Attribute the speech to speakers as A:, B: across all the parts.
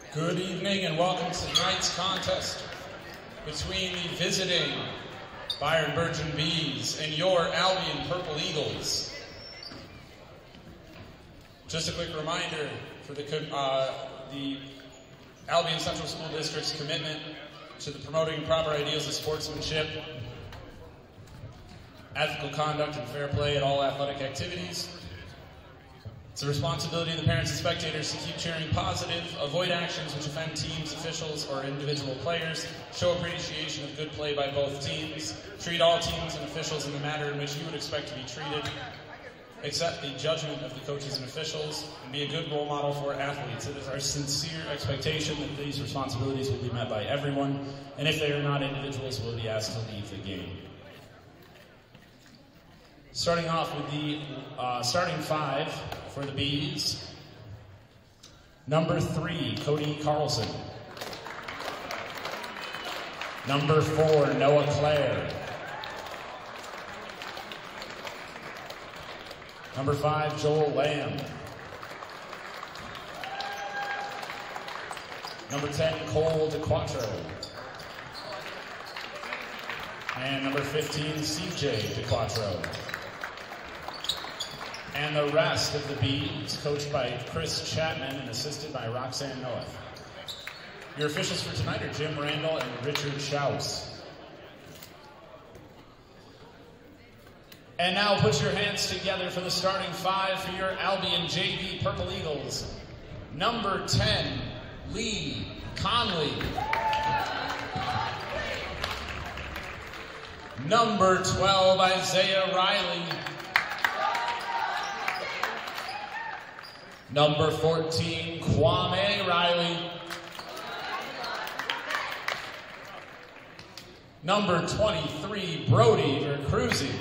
A: Good evening and welcome to tonight's contest between the visiting Byron-Bergen Bees and your Albion Purple Eagles. Just a quick reminder for the Albion Central School District's commitment to the promoting proper ideals of sportsmanship, ethical conduct, and fair play at all athletic activities. It's the responsibility of the parents and spectators to keep cheering positive, avoid actions which offend teams, officials, or individual players, show appreciation of good play by both teams, treat all teams and officials in the manner in which you would expect to be treated, accept the judgment of the coaches and officials, and be a good role model for athletes. It is our sincere expectation that these responsibilities will be met by everyone, and if they are not, individuals will be asked to leave the game. Starting off with the starting five for the Bees. Number 3, Cody Carlson. Number 4, Noah Clare. Number 5, Joel Lamb. Number 10, Cole DeQuatro. And number 15, CJ DeQuatro. And the rest of the Bees, coached by Chris Chapman and assisted by Roxanne Noah. Your officials for tonight are Jim Randall and Richard Schaus. And now put your hands together for the starting five for your Albion JV Purple Eagles. Number 10, Lee Conley. Number 12, Isaiah Riley. Number 14, Kwame Riley. Number 23, Brody Vercruzzi.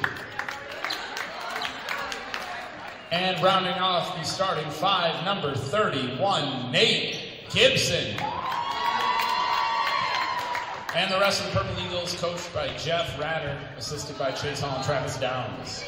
A: And rounding off the starting five, number 31, Nate Gibson. And the rest of the Purple Eagles, coached by Jeff Ratter, assisted by Chase Hall and Travis Downs.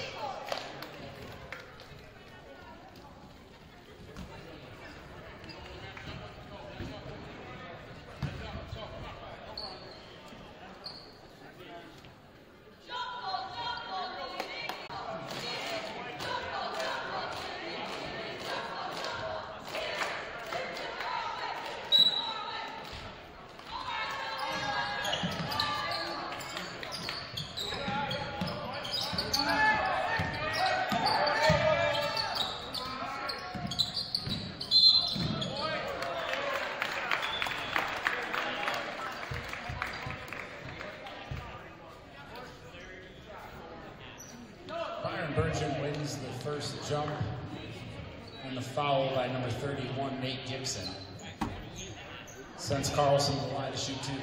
A: Byron-Bergen wins the first jump and the foul by number 31, Nate Gibson. Sends Carlson to the line to shoot two.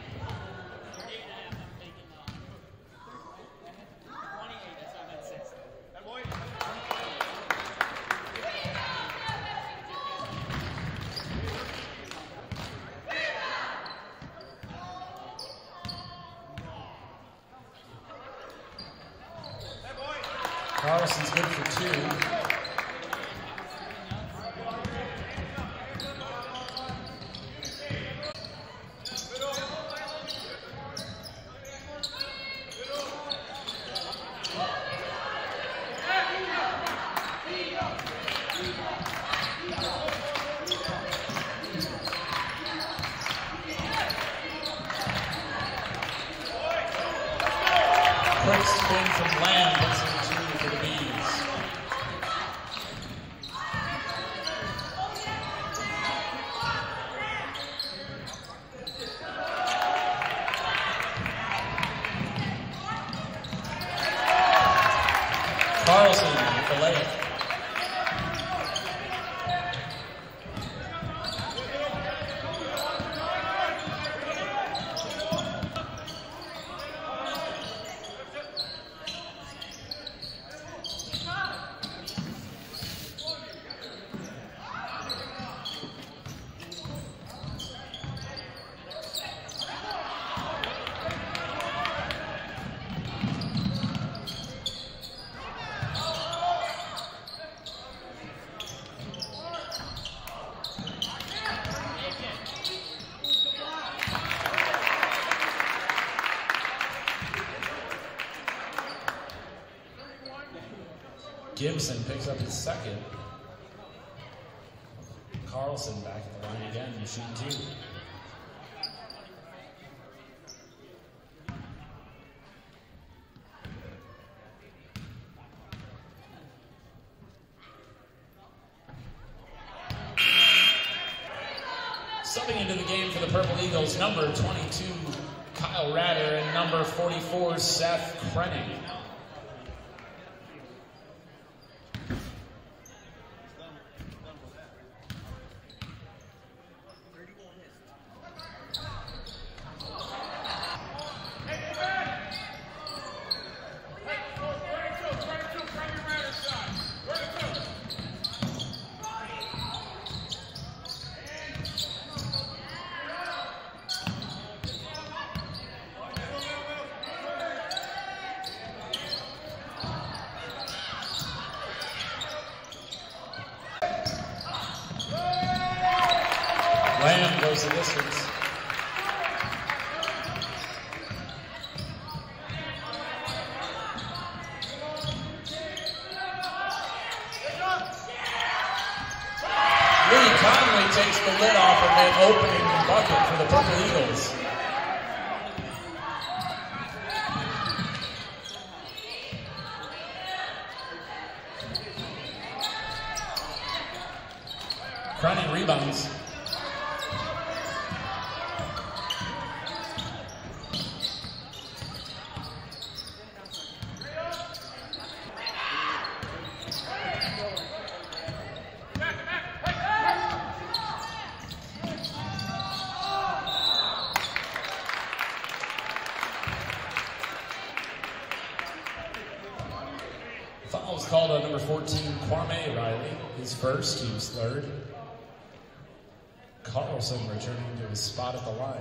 A: Carlson's good for two. Quick spin from Lamb puts in two for the Bees. Carlson with the layup. Gibson picks up his second. Carlson back at the line again, shooting 2. Subbing into the game for the Purple Eagles, number 22, Kyle Ratter, and number 44, Seth Krenning. Lamb goes the distance. Lee Conley takes the lid off of an opening bucket for the Purple Eagles. Cronin rebounds. Foul was called on number 14, Kwame Riley, his first, team's third. Carlson returning to his spot at the line.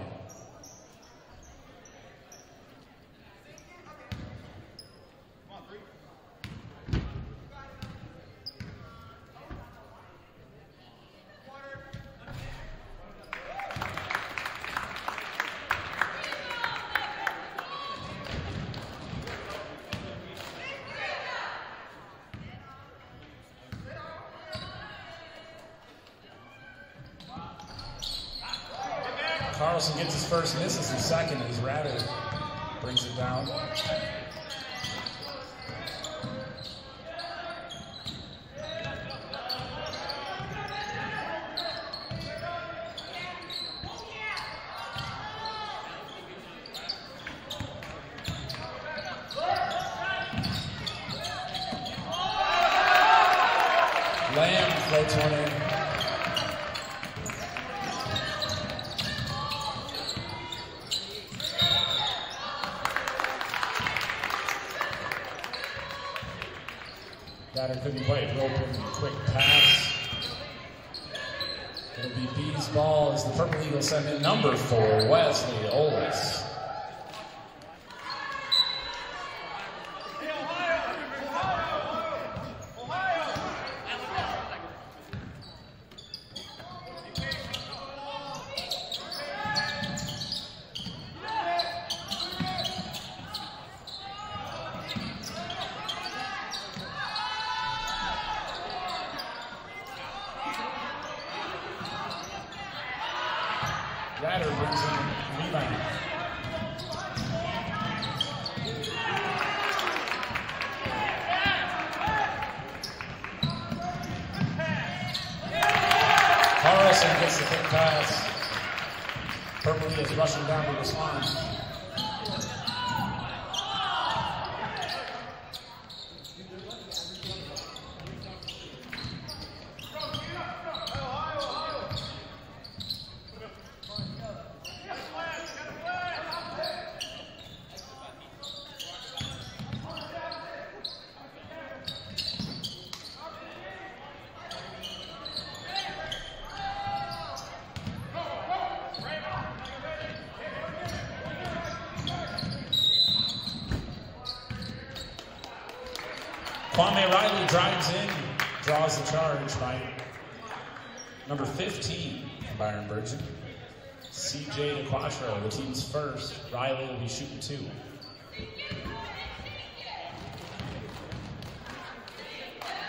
A: Carlson gets his first, misses his second as Ratter brings it down. Lamb floats one in. Batter couldn't quite open, quick pass. It'll be B's ball as the Purple Eagles send in number 4, Wesley Olis. Ratter brings in rebound. Carlson gets the quick pass. Purple is rushing down to respond. Kwame Riley drives in, draws the charge by number 15, Byron-Bergen. CJ DeQuatro, the team's first. Riley will be shooting 2.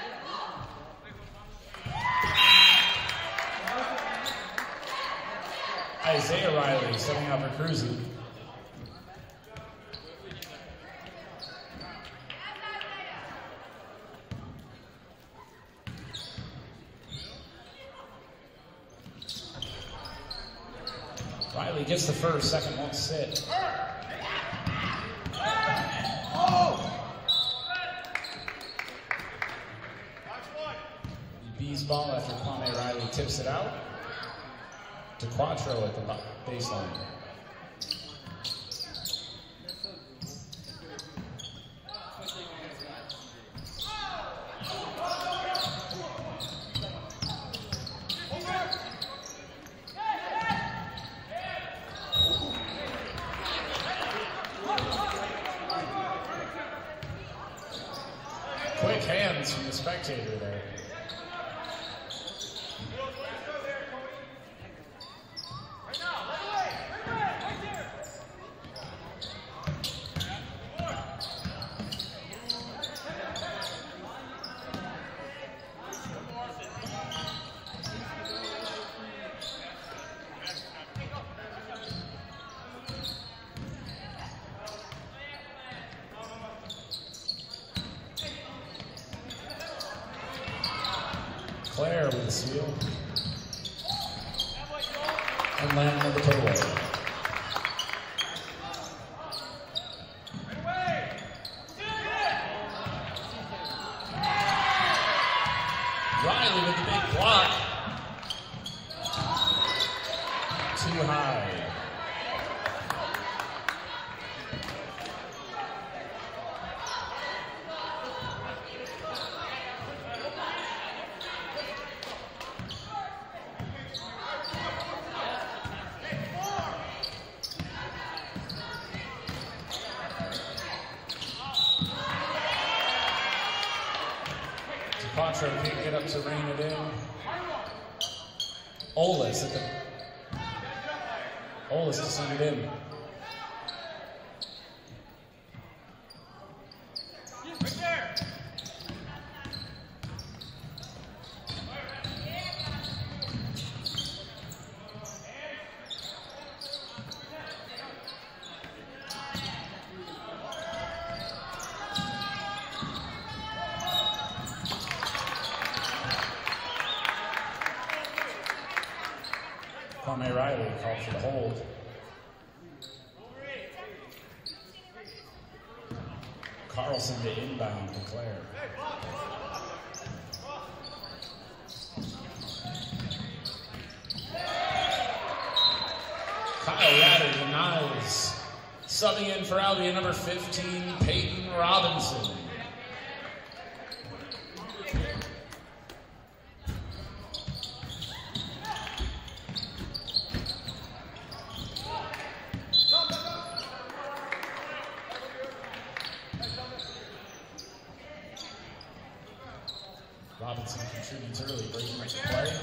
A: Isaiah Riley setting up for Cruzy. Riley gets the first, second won't sit. B's ball after Kwame Riley tips it out to Quattro at the baseline. Quick hands from the spectator there. Claire with the steal. And land on the takeaway. Riley with the big block. Too high. Quattro can't get up to rein it in. Olis to send it in. Kwame Riley called for the hold. Carlson to inbound to Claire. Kyle Ratter denies. Subbing in for Albion, number 15, Peyton Robinson. Robinson contributes early, breaking up the play.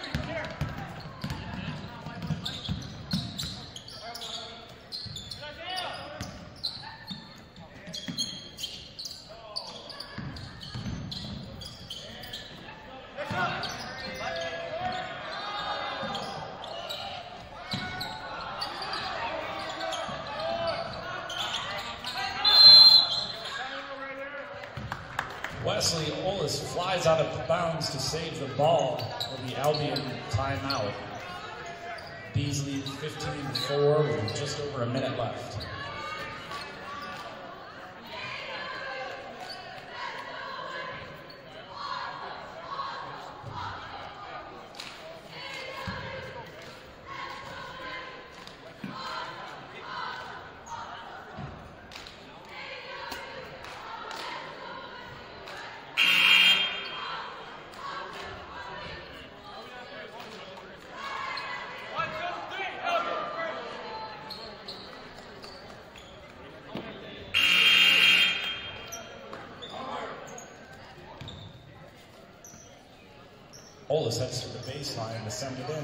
A: Wesley Olis flies out of bounds to save the ball for the Albion timeout. Bees lead 15-4 with just over a minute left. Olis heads to the baseline to send it in.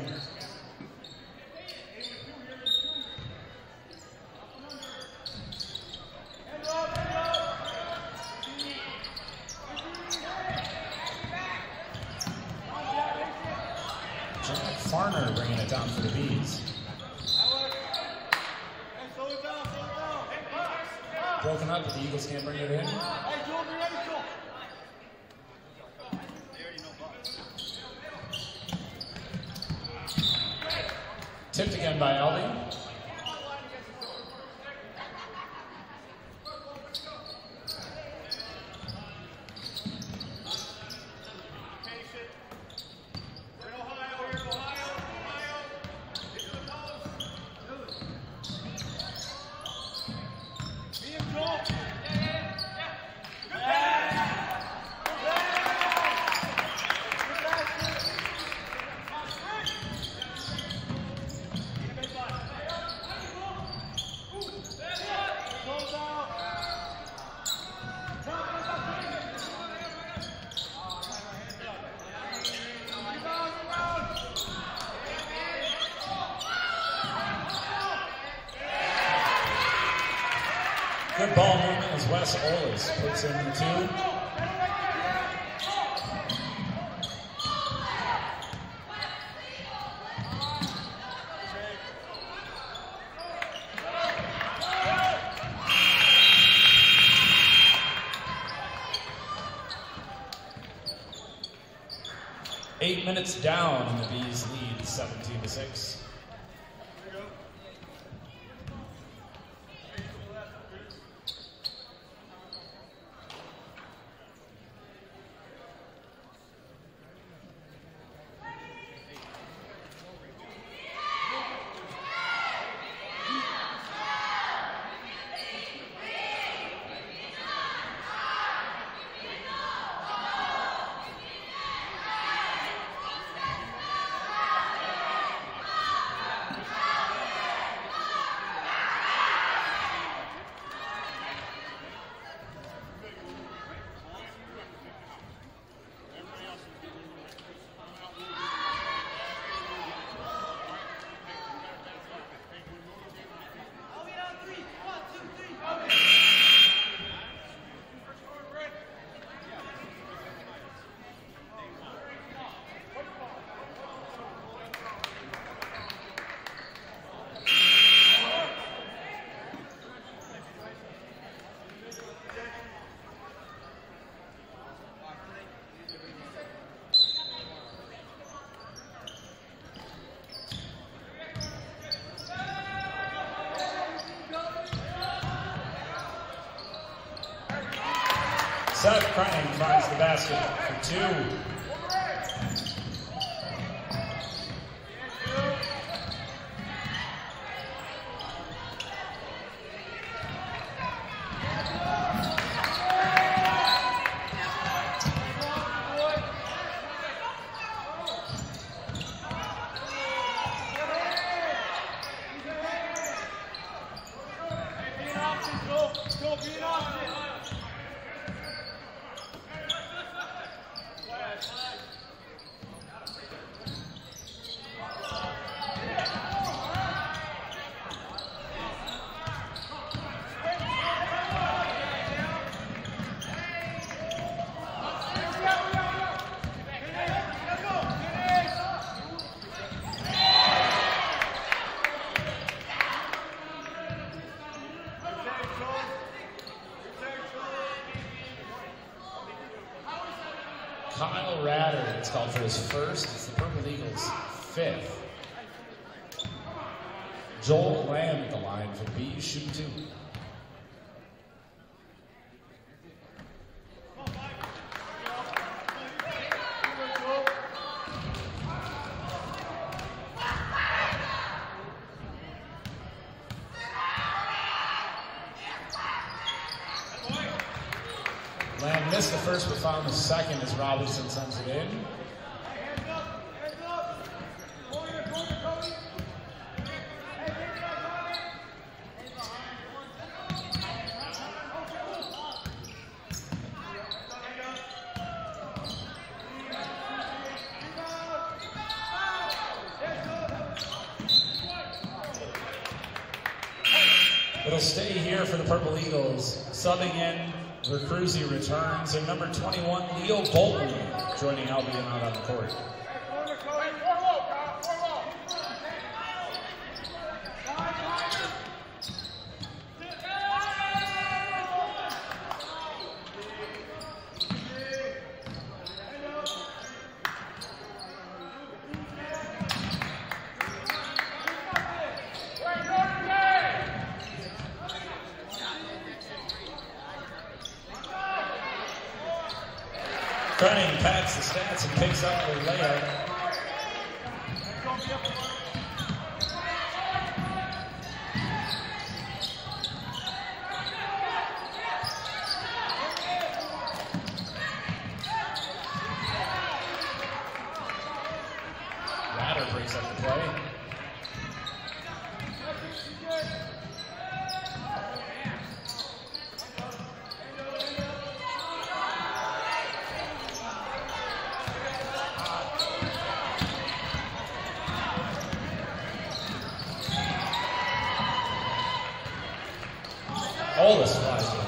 A: Jack Farner bringing it down for the Bees. broken up, but the Eagles can't bring it in. Tipped again by Albion. Good ball movement as Wes Olis puts in the 2. Eight minutes down, and the Bees lead 17-6. Seth Crane finds the basket for 2. Kyle Ratter, it's called for his first. It's the Purple Eagles' 5th. Joel Lamb at the line for B, shooting 2. Lamb missed the first but found the second as Robertson sends it in. It'll stay here for the Purple Eagles. Subbing in, Vercruzzi returns, and number 21, Leo Bolton, joining Albion out on the court. Krenning pats the stats and picks up the layup. Ratter breaks up the play. All this flies in.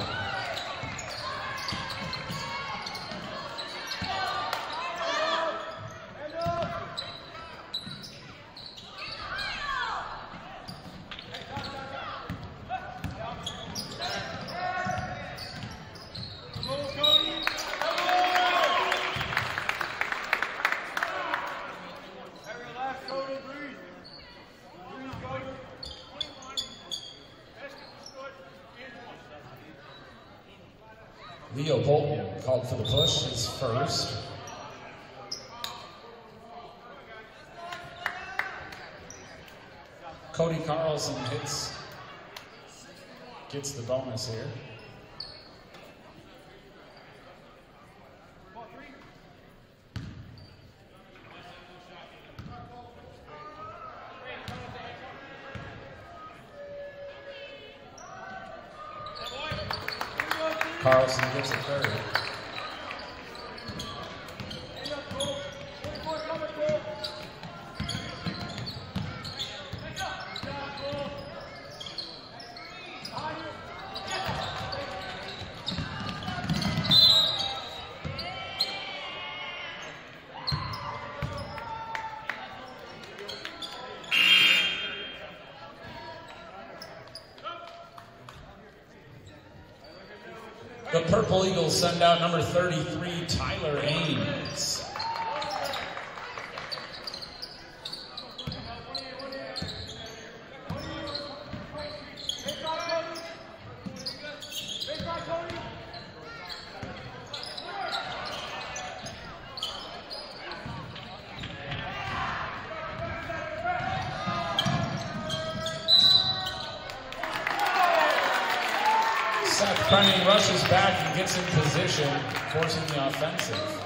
A: Leo Bolton called for the push, his first. Cody Carlson gets the bonus here. Carlson gets a third. The Purple Eagles send out number 33, Tyler Ames. Krenning rushes back and gets in position, forcing the offensive.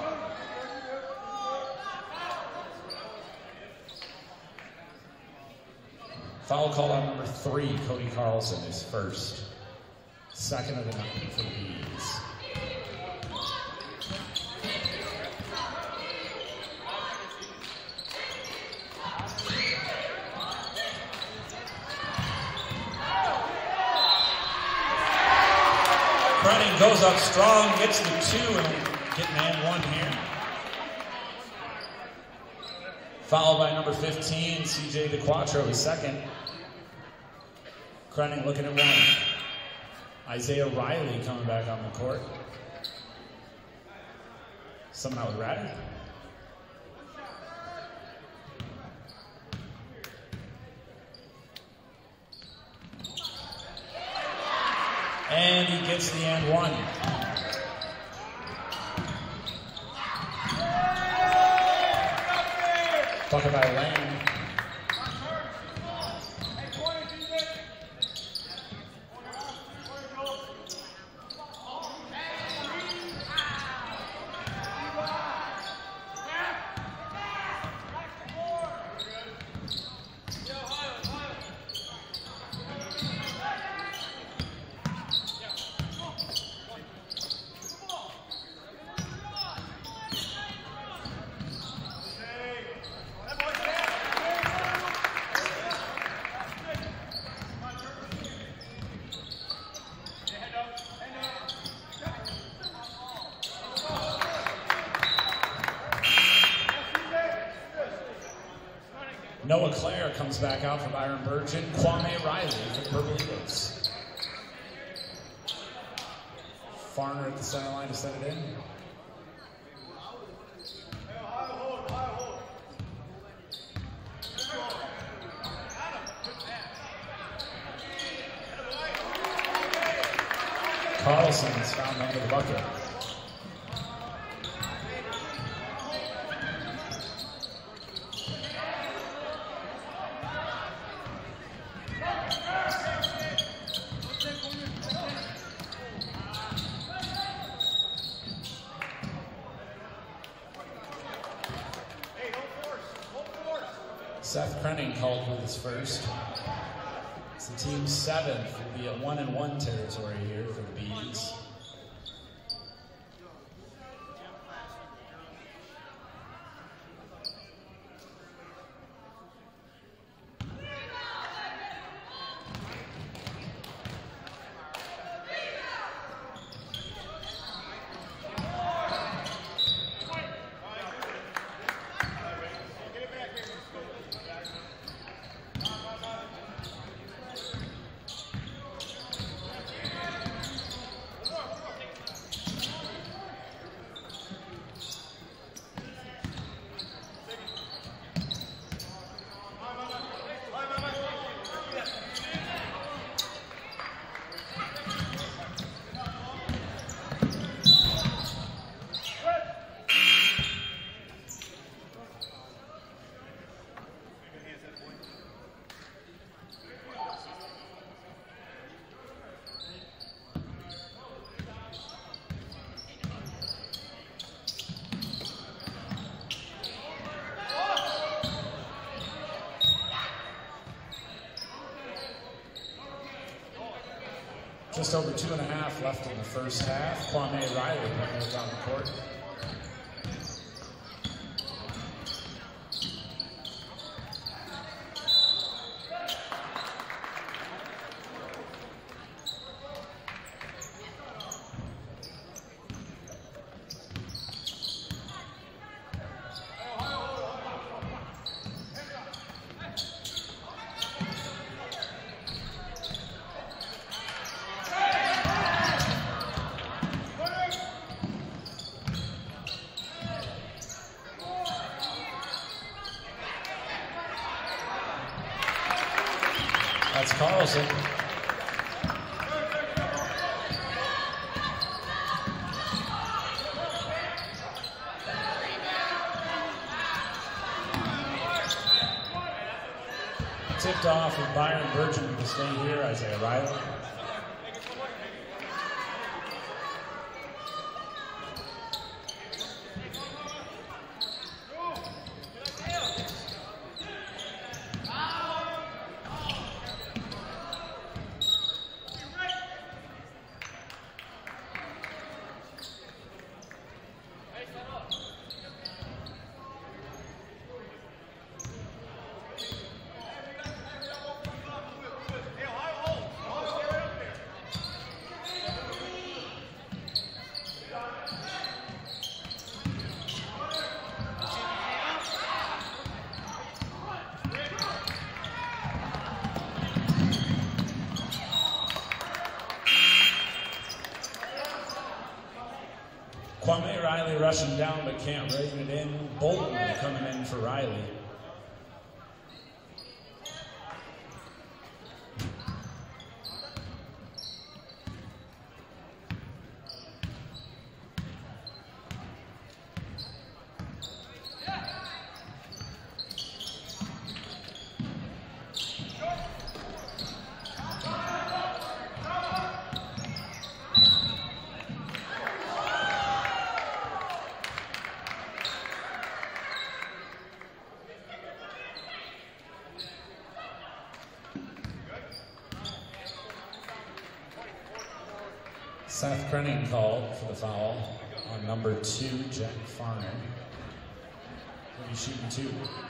A: Foul call on number 3, Cody Carlson, his first. Second of the night for the Bees. Krenning goes up strong, gets the 2, and getting and 1 here. Fouled by number 15, CJ DeQuatro, his second. Krenning looking at 1. Isaiah Riley coming back on the court. Someone out with Ratter. And he gets the and 1. Bucket by Lane. Noah Clare comes back out for Byron-Bergen. Kwame Riley for the Purple Eagles. Farner at the center line to set it in. Carlson is found under the bucket. Seth Krenning called with his first. It's the team's 7th. Will be at 1-1 territory here for the Bees. Just over 2.5 left in the first half. Kwame Riley putting it down the court. That's Carlson. Tipped off with Byron-Bergen to stay here, Isaiah Riley. Kwame Riley rushing down, but can't rein it in. Bolton coming in for Riley. Seth Krenning called for the foul on number 2, Jack Farner. He'll be shooting 2.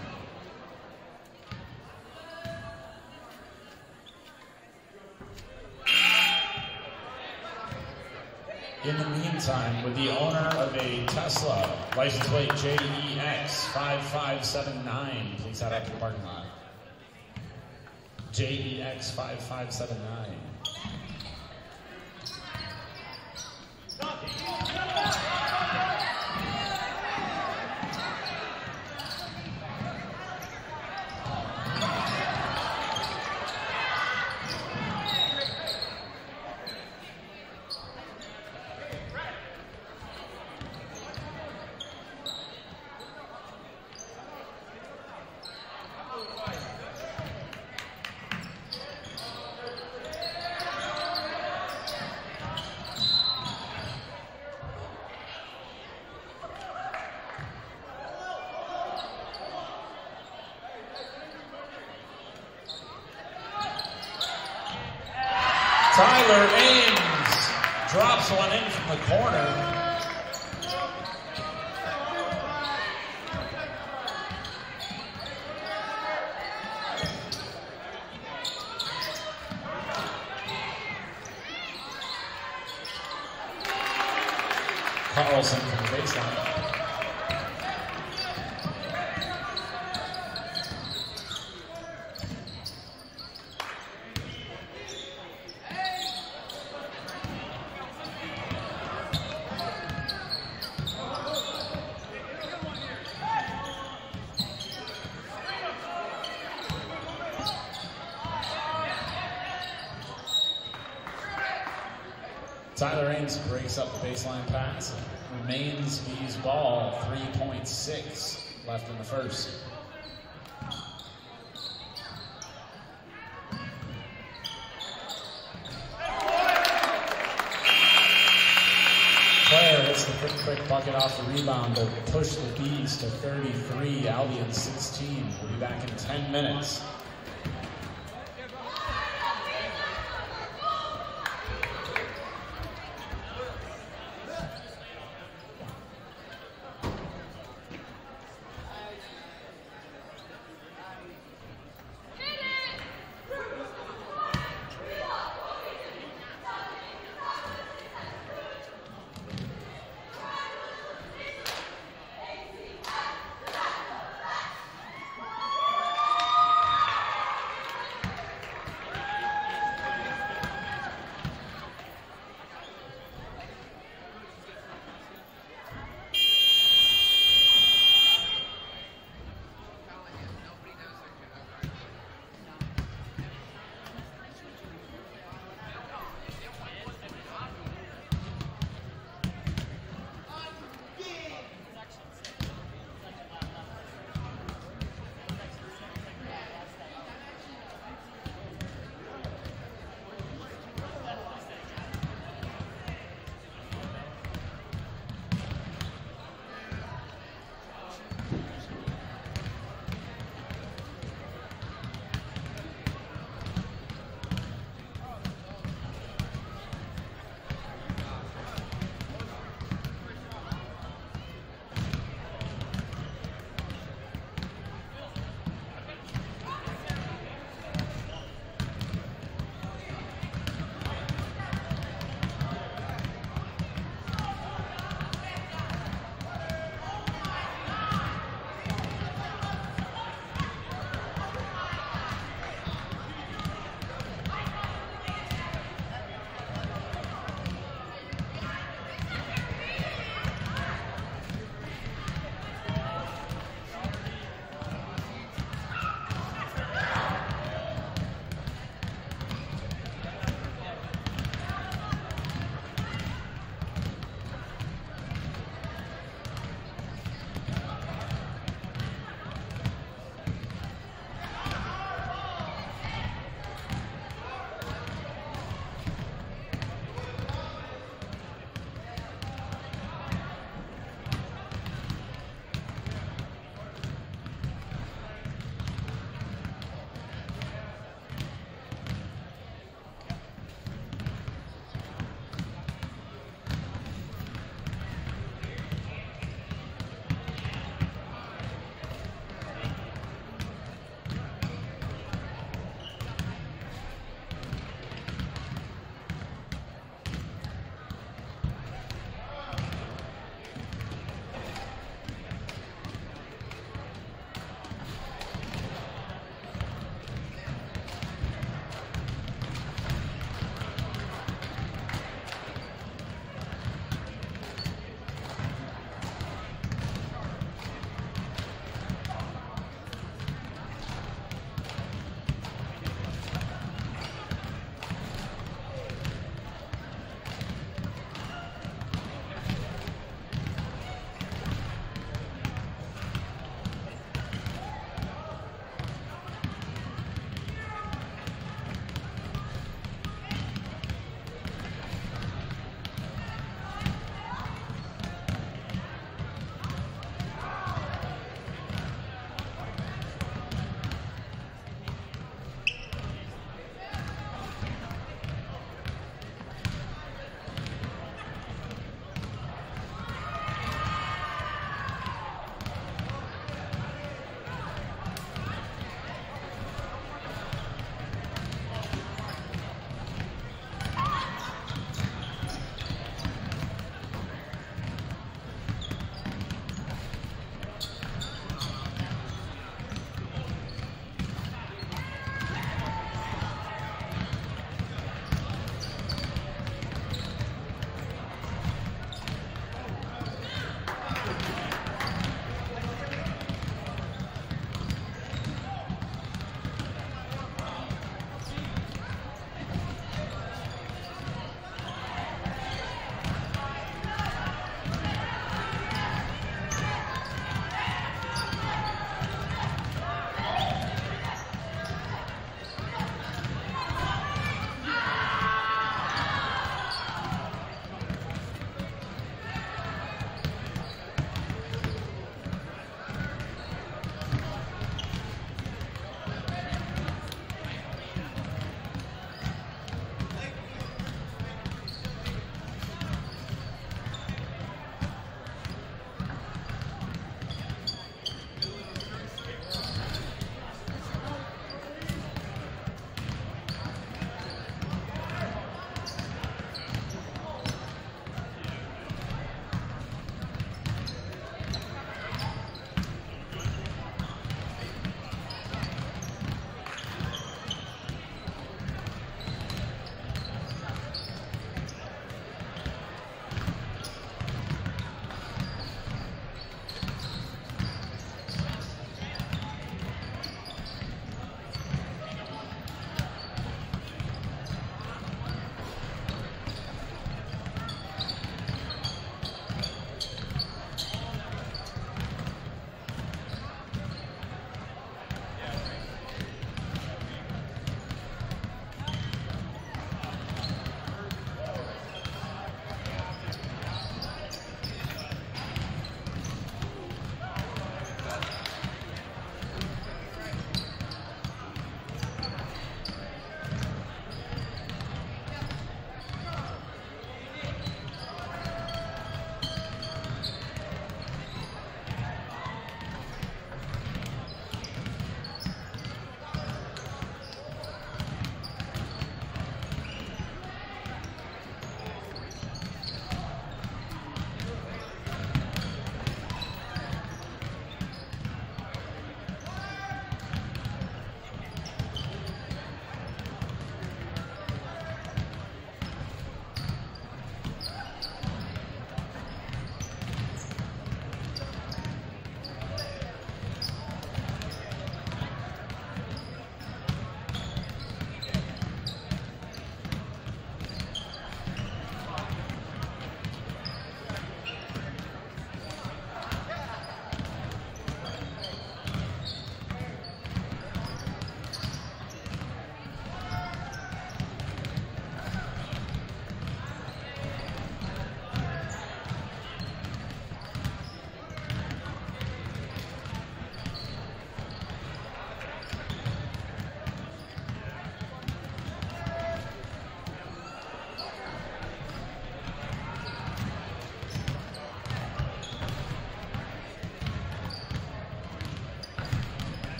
A: In the meantime, with the owner of a Tesla, license plate JEX 5579, please head out to the parking lot. JEX 5579. Tyler Ames drops one in from the corner. Carlson from the baseline. Tyler Ames breaks up the baseline pass. Remains V's ball, 3.6 left in the first. Claire hits the quick bucket off the rebound to push the Bees to 33, Albion 16. We'll be back in 10 minutes.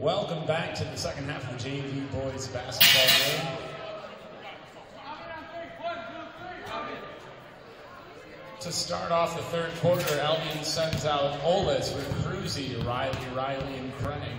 A: Welcome back to the second half of the JV boys basketball game. To start off the third quarter, Albion sends out Olis with Cruzy, Riley, and Krenning.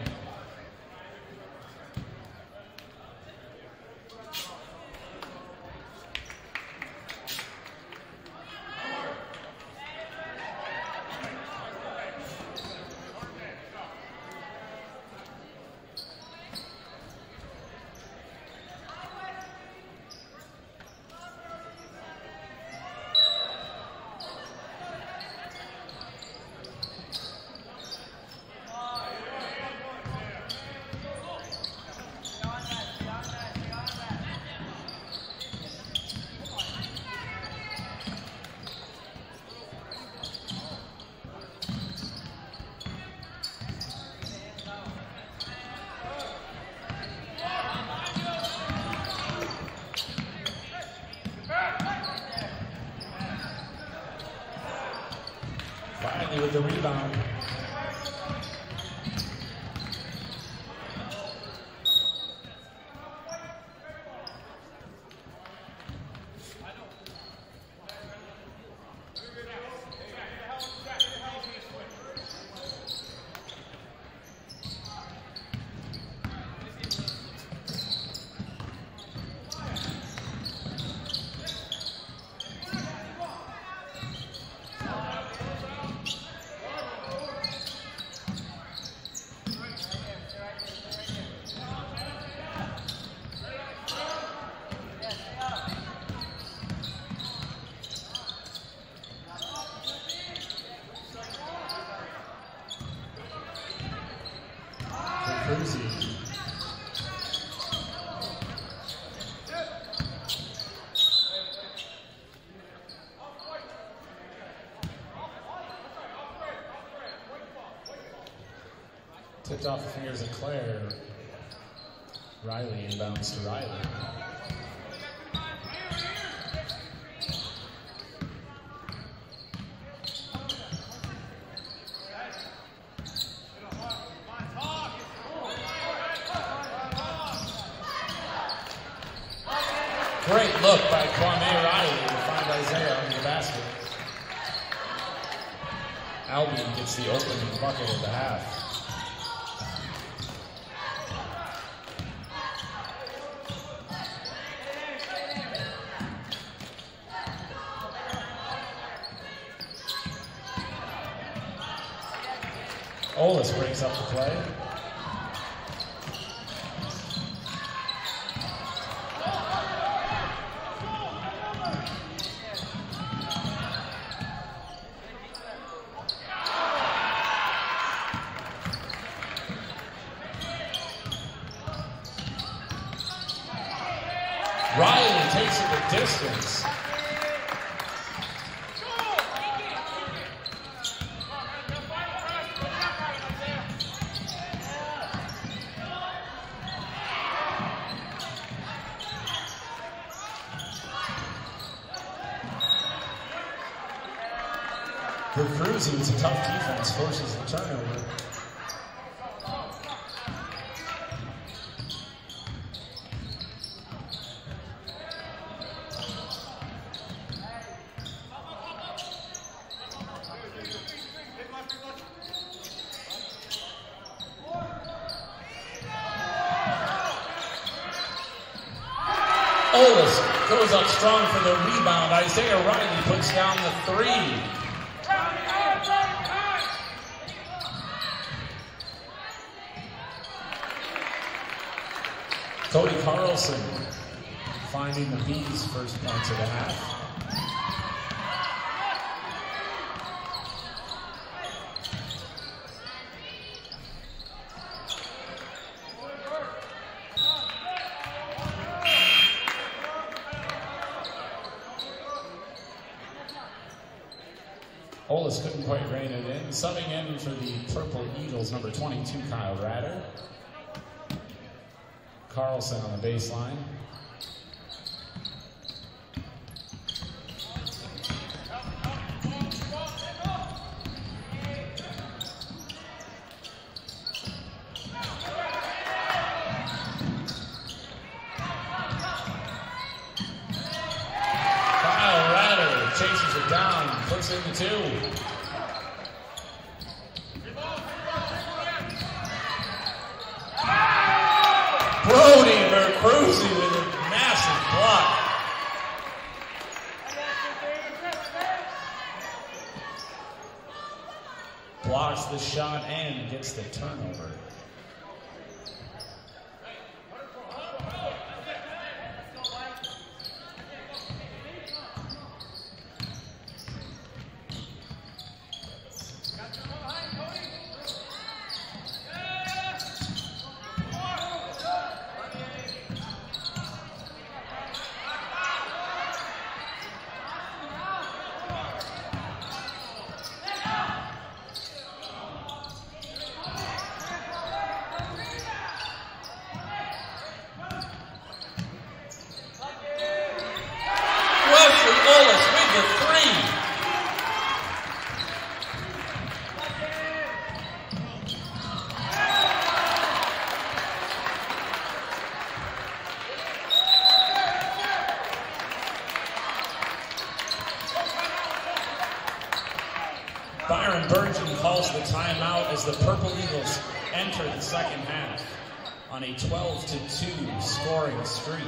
A: Finally with the rebound. Tipped off the fingers of Claire. Riley inbounds to Riley. Great look by Kwame Riley to find Isaiah on the basket. Albion gets the opening bucket of the half. Olis breaks up the play. Riley takes it the distance. For Cruzy, it's a tough defense, forces the turnover. Olis goes up strong for the rebound. Isaiah Riley puts down the three. Cody Carlson finding the Bees' first points of the half. Olis couldn't quite rein it in. Subbing in for the Purple Eagles, number 22, Kyle Ratter. Carlson on the baseline. Bergen puts in the 2. Cruzy with a massive block. Blocks the shot and gets the turnover. Byron-Bergen calls the timeout as the Purple Eagles enter the second half on a 12-2 scoring streak.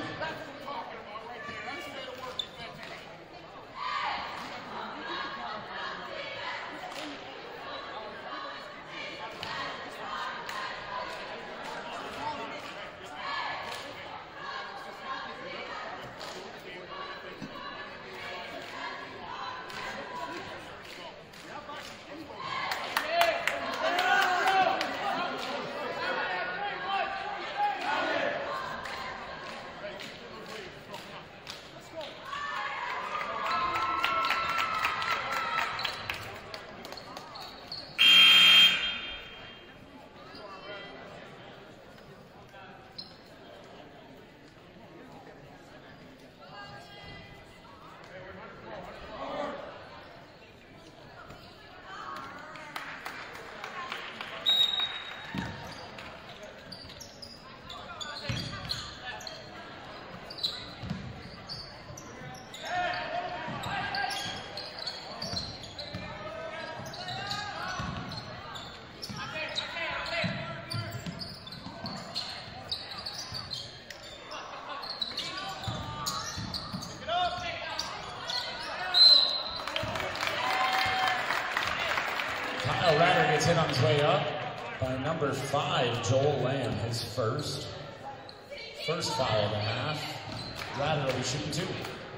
A: Gets hit on his way up by number 5, Joel Lamb, his first foul of the half. Ratter will be shooting 2.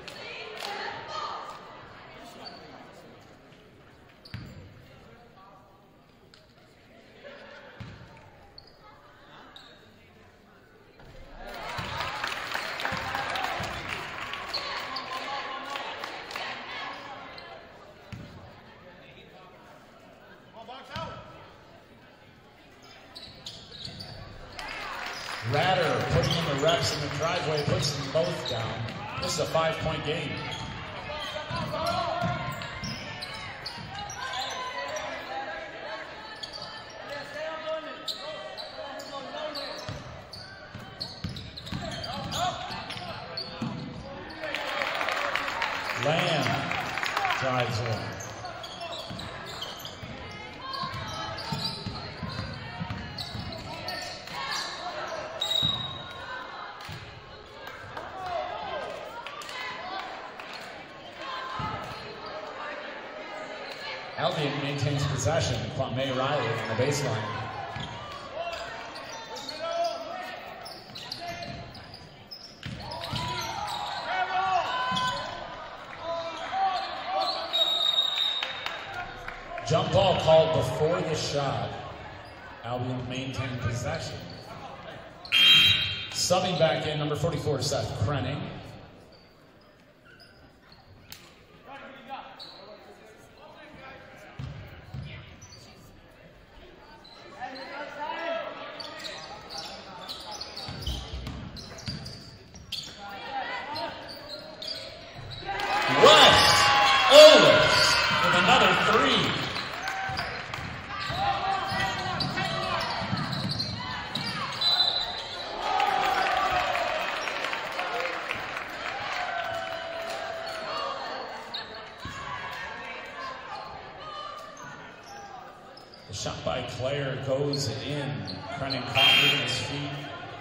A: Ratter putting in the reps in the driveway, puts them both down. This is a 5-point game. Lamb drives in. Albion maintains possession. Kwame Riley on the baseline. Jump ball called before the shot. Albion maintained possession. Subbing back in, number 44, Seth Krenning. The shot by Claire goes in. Krenning caught moving his feet.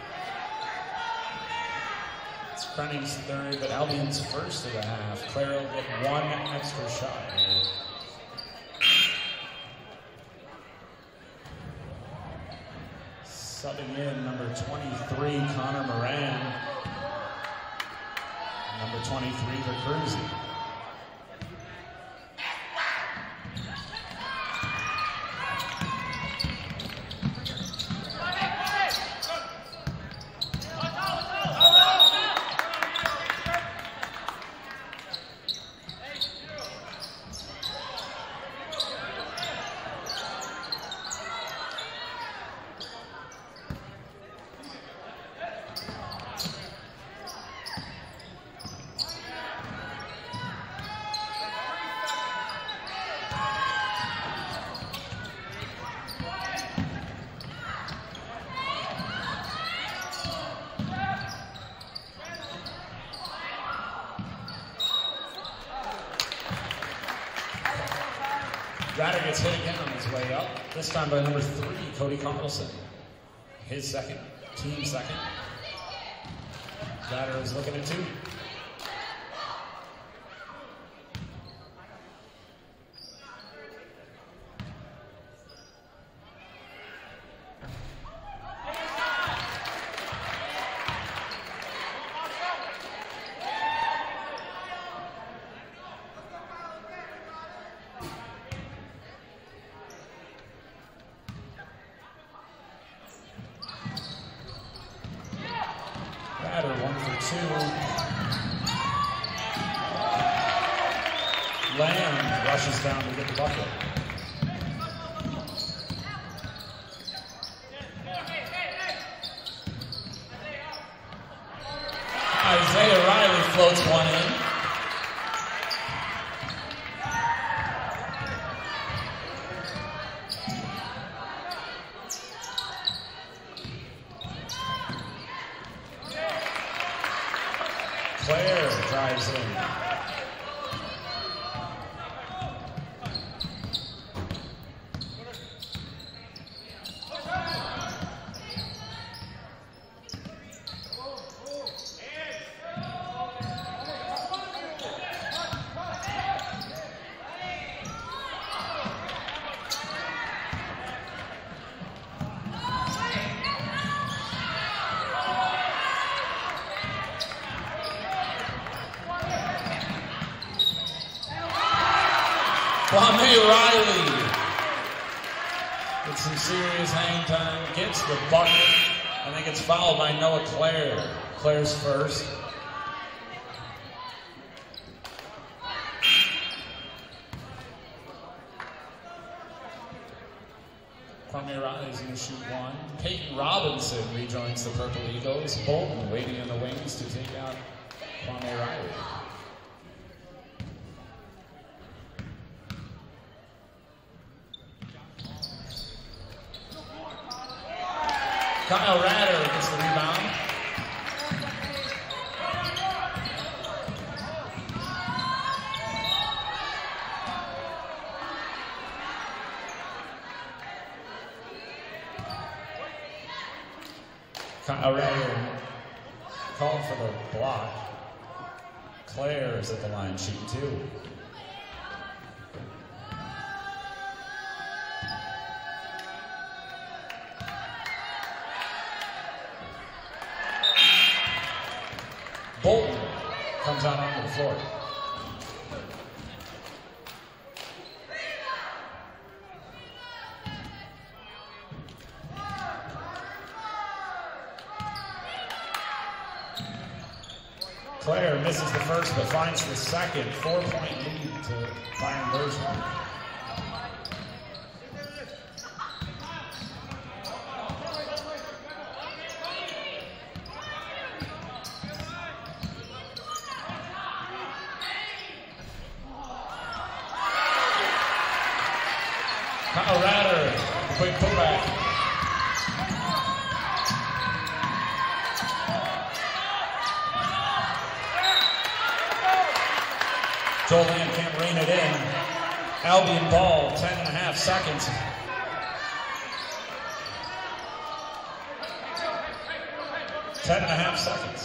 A: It's Krenning's third, but Albion's first of the half. Claire will get one extra shot here. Subbing in number 23, Connor Moran. Number 23 for Cruzy. Ratter gets hit again on his way up, this time by number 3, Cody Carlson. His second, team second. Ratter is looking at 2. Ratter 1 for 2. Lamb rushes down to get the bucket. Isaiah Riley floats one in. Claire drives in. Kwame Riley gets some serious hang time, gets the bucket, and then gets fouled by Noah Claire. Claire's first. Kwame Riley's going to shoot 1. Peyton Robinson rejoins the Purple Eagles. Bolton waiting in the wings to take out Kwame Riley. Kyle Ratter gets the rebound. Kyle Ratter called for the block. Claire is at the line shooting 2. Bolton comes out onto the floor. Claire misses the first but finds the second. 4-point lead to Byron-Bergen. Kyle Ratter, quick putback. Joel Lamb can't rein it in. Albion ball, 10.5 seconds. 10.5 seconds.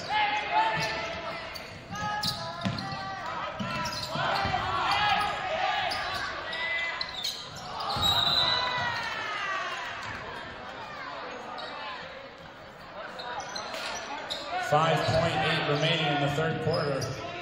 A: .8 remaining in the third quarter.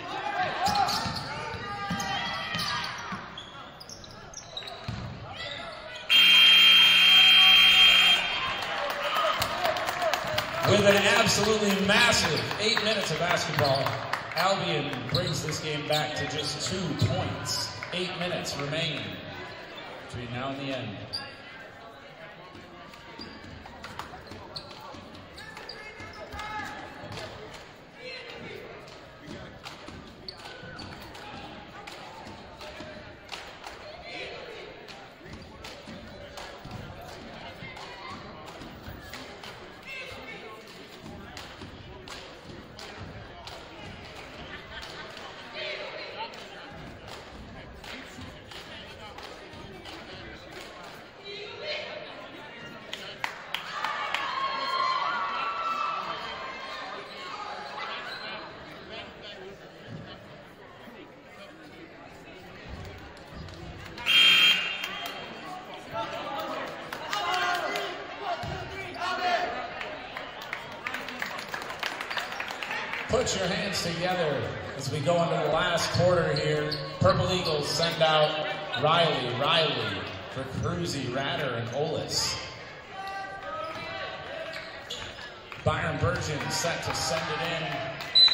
A: With an absolutely massive 8 minutes of basketball, Albion brings this game back to just 2 points. 8 minutes remaining between now and the end. Put your hands together as we go into the last quarter here. Purple Eagles send out Riley for Cruzy, Ratter, and Olis. Byron-Bergen set to send it in.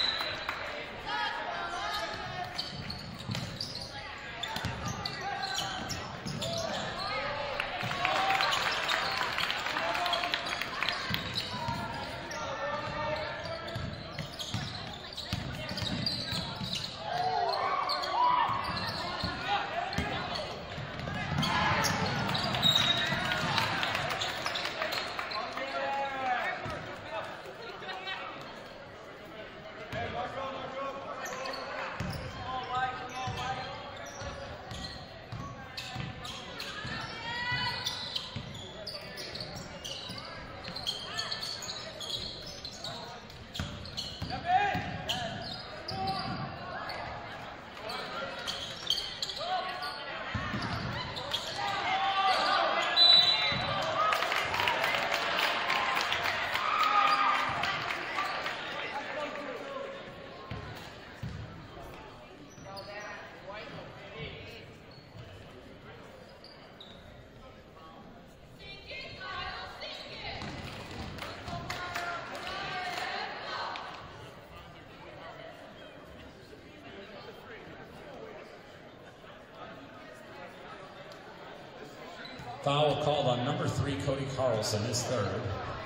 A: Foul called on number 3, Cody Carlson, his third.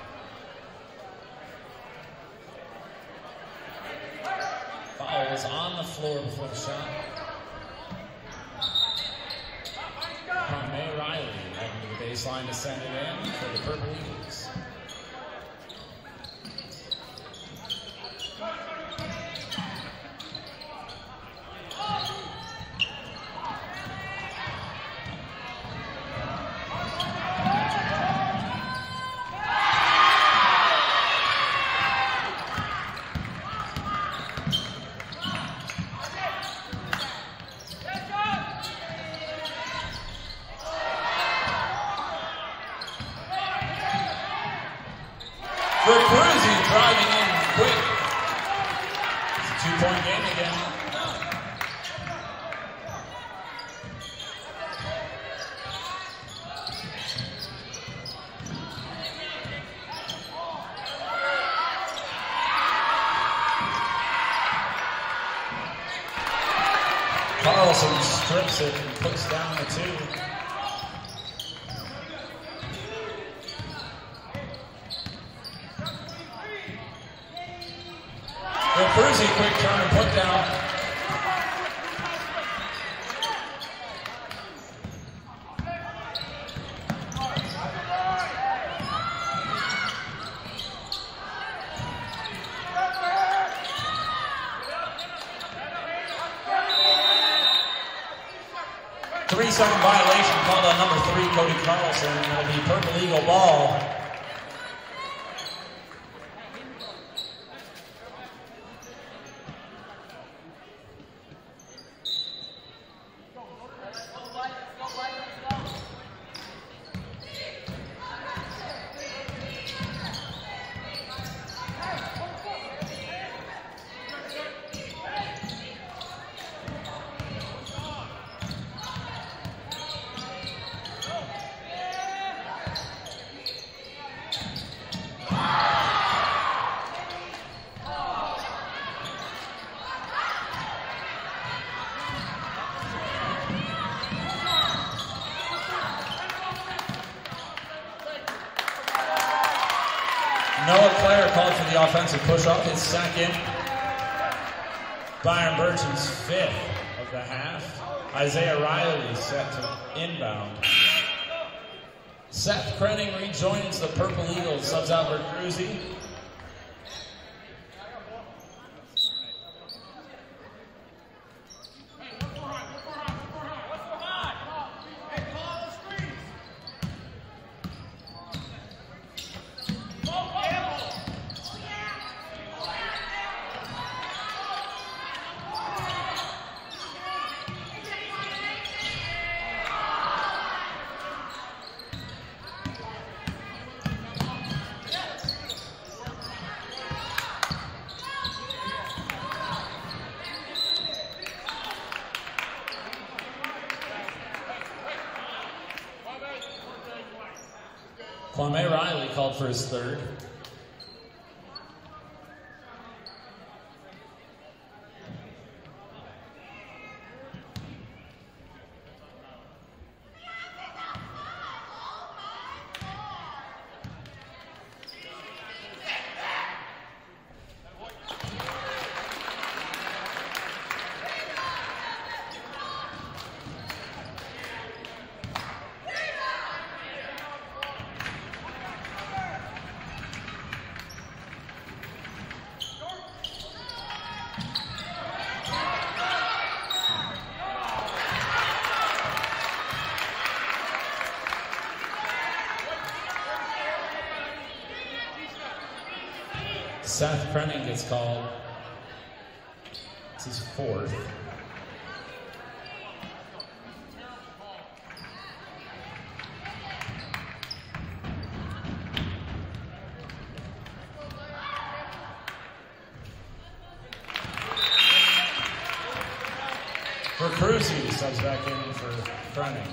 A: Foul was on the floor before the shot. May Riley heading to the baseline to send it in for the Purple Eagles. For Cruzy driving in quick. It's a 2-point game again. Carlson strips it and puts down the 2. Cruzy, quick turn and put down. Three-second violation called on number 3, Cody Carlson. It'll be Purple Eagle ball. Noah Clare called for the offensive push-off, his second. Byron-Bergen's fifth of the half. Isaiah Riley set to inbound. Seth Krenning rejoins the Purple Eagles, subs out for Cruzy. Kwame Riley called for his third. Seth Krenning gets called. This is fourth. For Cruzy, subs back in for Krenning.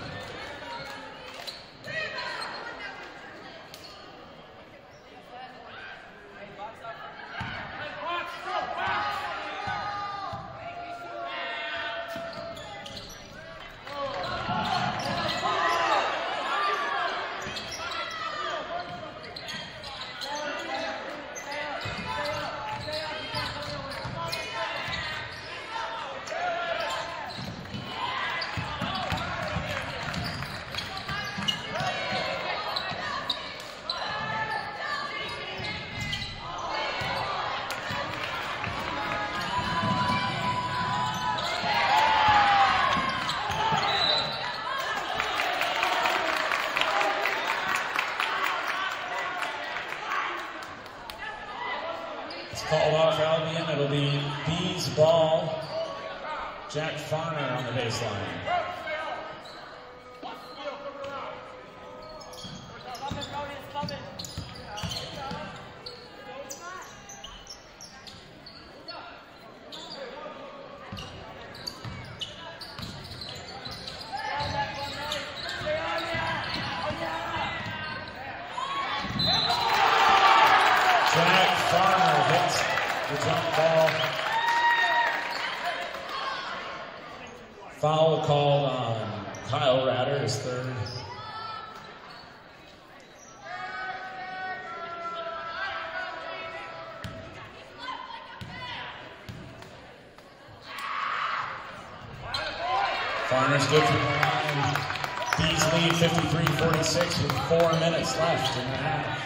A: Called off Albion. It'll be B's ball. Jack Farner on the baseline. Jack Farner hits the jump ball. Foul called on Kyle Ratter, his third. Farner's good for the line. Bees lead 53-46 with 4 minutes left in the half.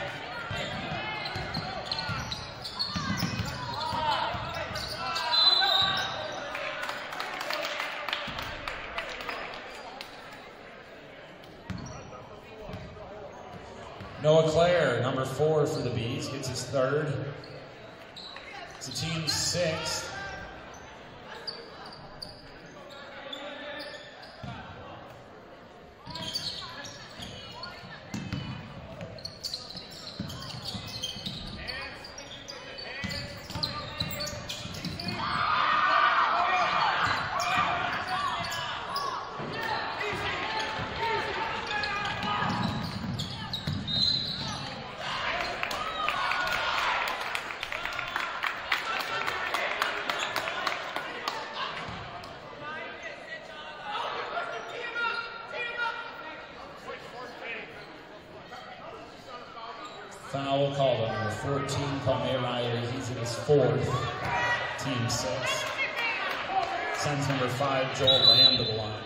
A: Noah Clare, number 4 for the Bees, gets his third. It's the team's 6th. Foul called on number 14, Kwame Riley. He's in his 4th, team 6. Sends number 5, Joel Lamb, to the line.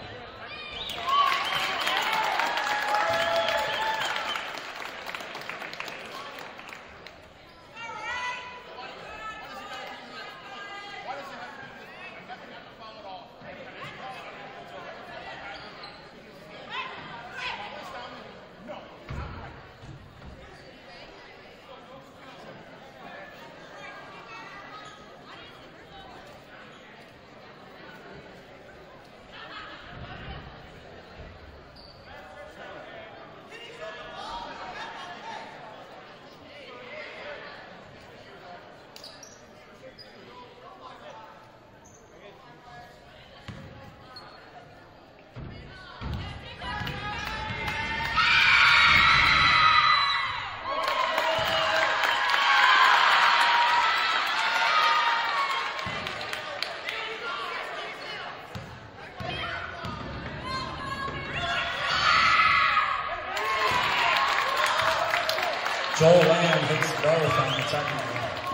A: Joel Lamb hits both on the second one.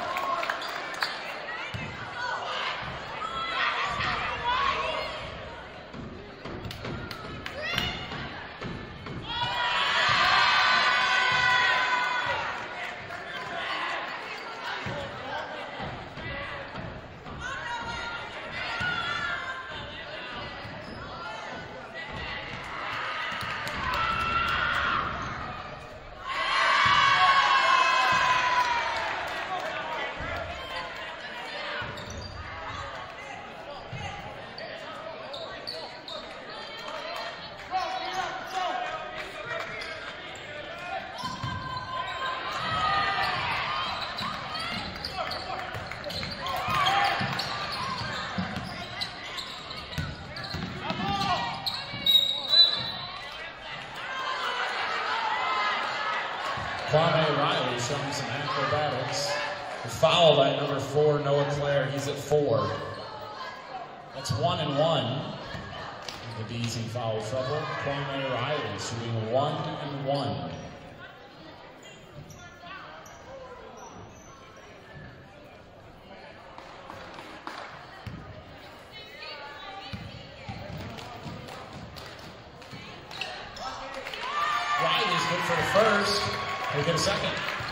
A: Kwame Riley showing some acrobatics. A foul by number 4, Noah Clare. He's at 4. That's 1 and 1. The D's in foul trouble. Kwame Riley shooting 1 and 1. Riley's good for the first. We'll get a second.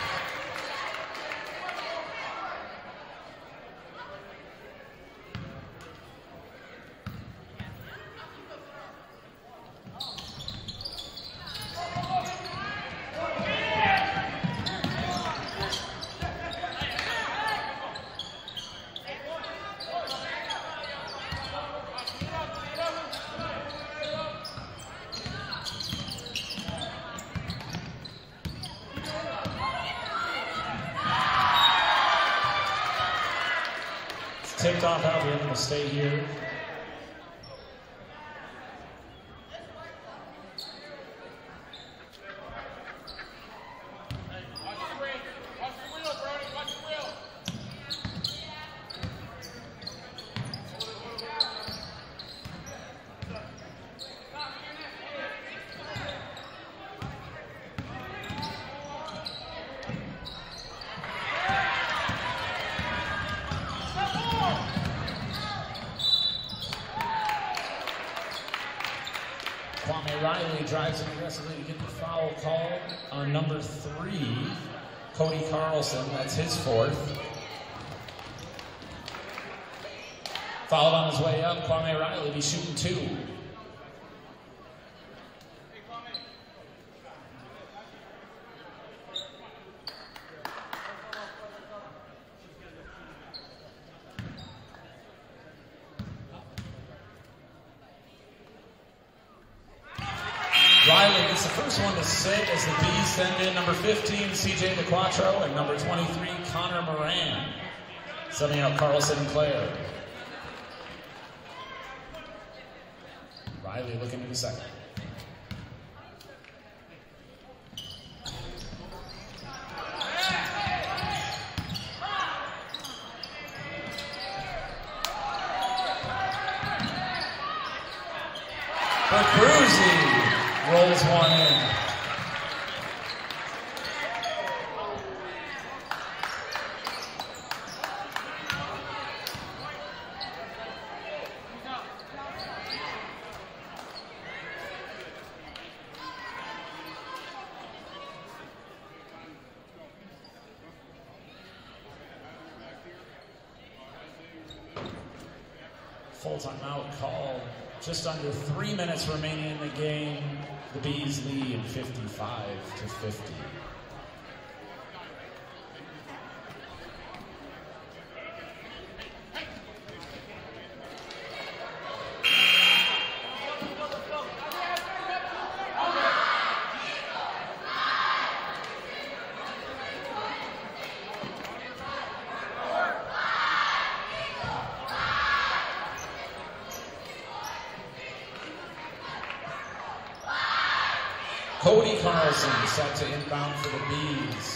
A: Tipped off Albion will stay here. Kwame Riley drives in aggressively to get the foul called on number 3, Cody Carlson. That's his 4th. Fouled on his way up. Kwame Riley be shooting 2. Riley gets the first one to sit as the Bees send in number 15, CJ DeQuatro, and number 23, Connor Moran, subbing out Carlson and Clare. Riley looking at the second. Cruzy rolls one in. full timeout called. Just under 3 minutes remaining in the game. The Bees lead 55-50. Cody Carlson set to inbound for the Bees.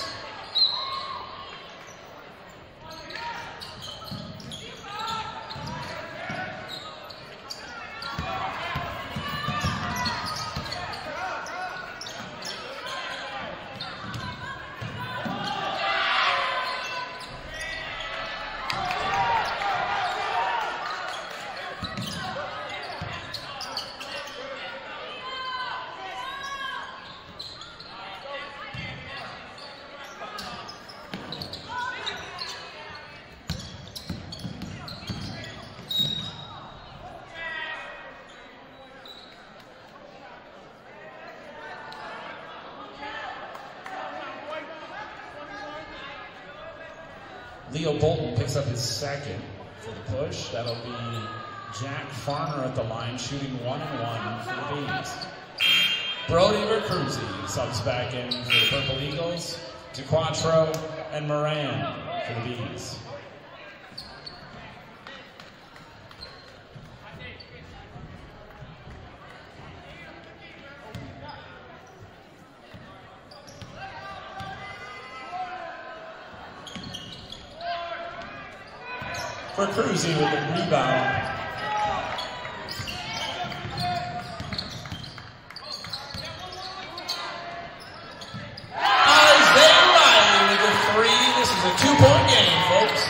A: Leo Bolton picks up his second for the push. That'll be Jack Farmer at the line, shooting 1-1 for the Bees. Brody Vercruzzi subs back in for the Purple Eagles. DeQuatro and Moran for the Bees. Vercruzzi with the rebound. Isaiah Riley with the three. This is a 2-point game, folks.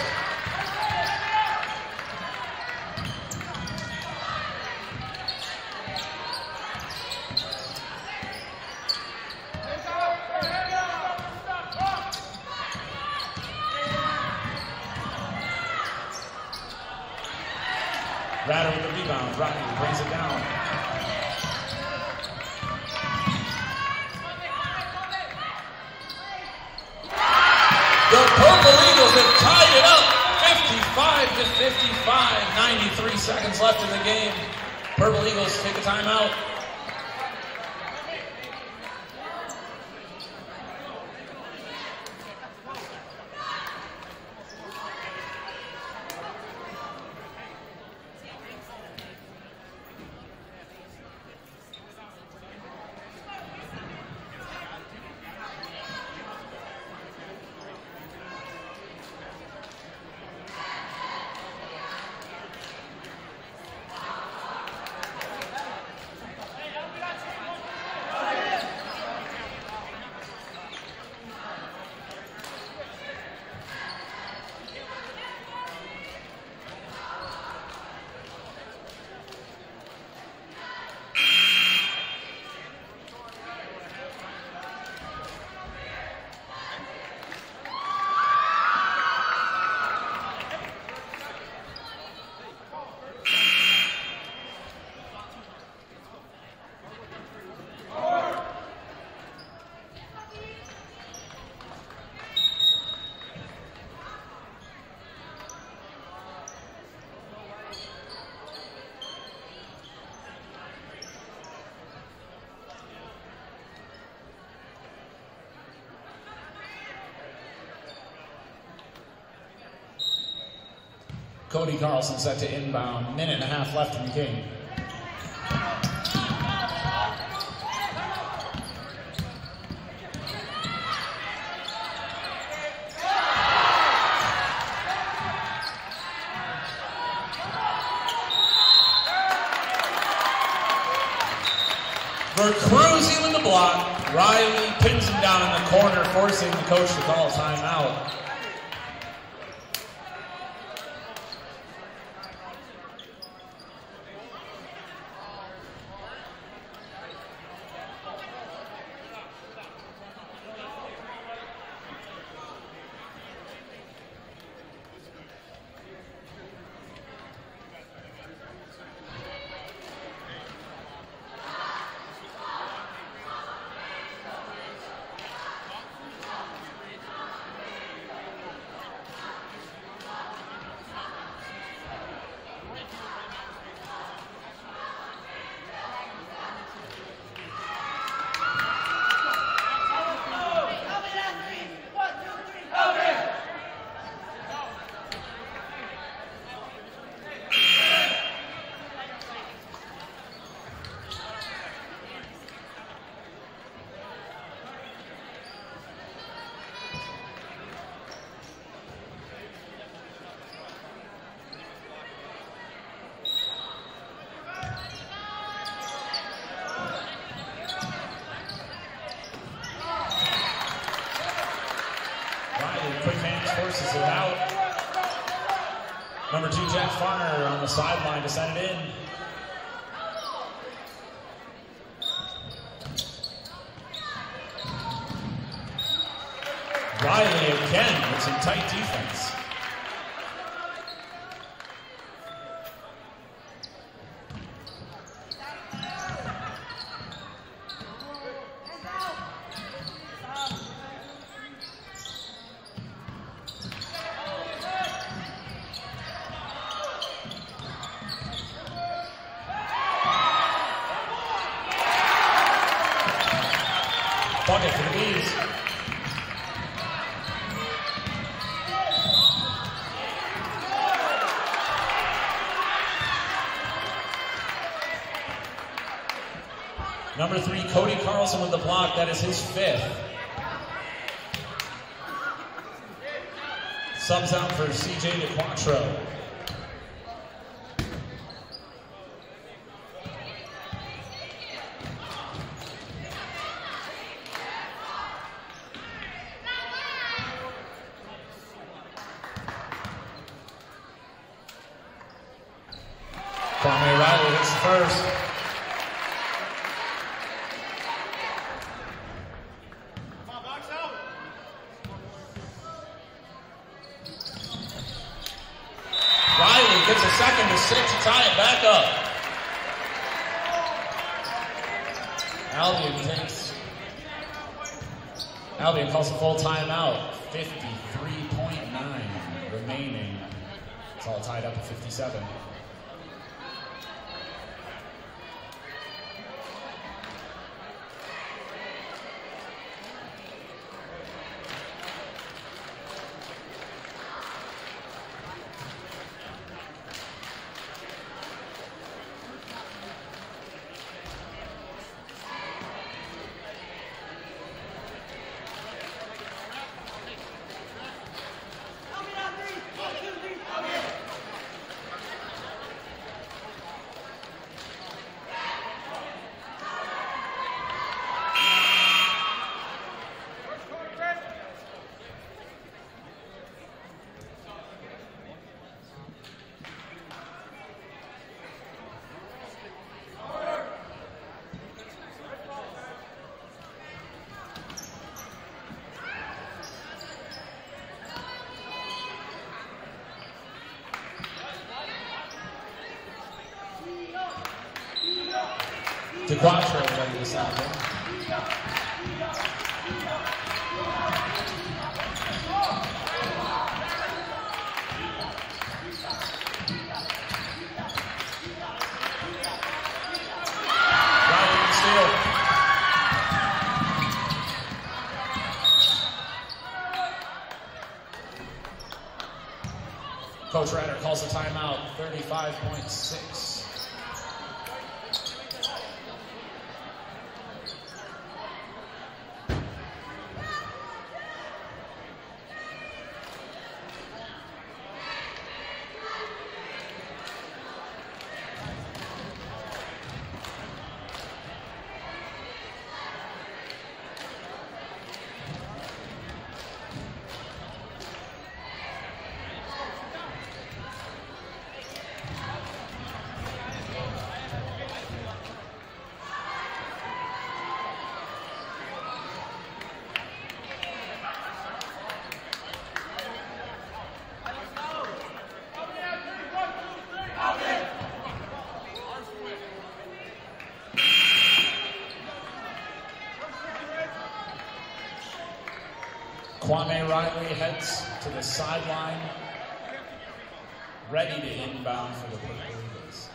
A: Ratter with the rebound. Rocky brings it down. The Purple Eagles have tied it up 55-55. 93 seconds left in the game. Purple Eagles take a timeout. Cody Carlson set to inbound. Minute and a half left in the game. Vercruzzi with the block. Riley pins him down in the corner, forcing the coach to call a timeout. forces it out. Number 2, Jack Farner on the sideline to send it in. Riley again with some tight defense. Bucket for the Bees. Number 3, Cody Carlson with the block. That is his 5th. Subs out for CJ DeQuatro. Kwame Riley hits the first. Riley gets a second to 6 to tie it back up. Albion calls a full timeout. 53.9 remaining. It's all tied up at 57. DeQuatro ready to stop him. Riley can steal. Coach Ryder calls a timeout, 35.6. Kwame Riley heads to the sideline, ready to inbound for the Purple Eagles.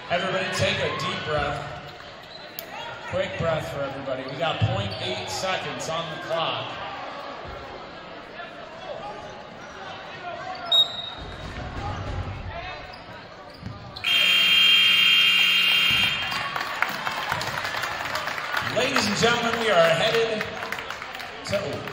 A: Everybody take a deep breath. Quick breath for everybody. We got 0.8 seconds on the clock. Ladies and gentlemen, we are headed to overtime.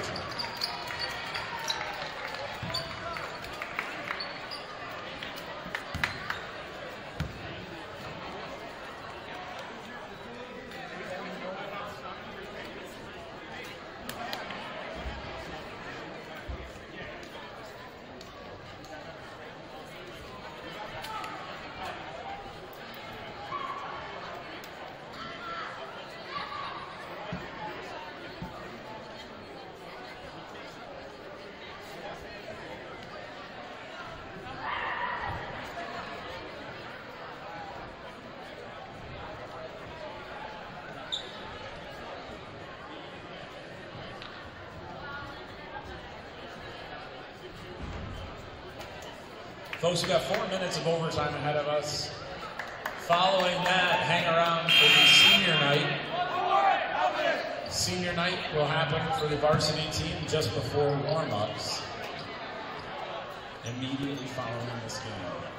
A: Folks, we've got 4 minutes of overtime ahead of us. Following that, hang around for the senior night. Senior night will happen for the varsity team just before warm-ups, immediately following this game.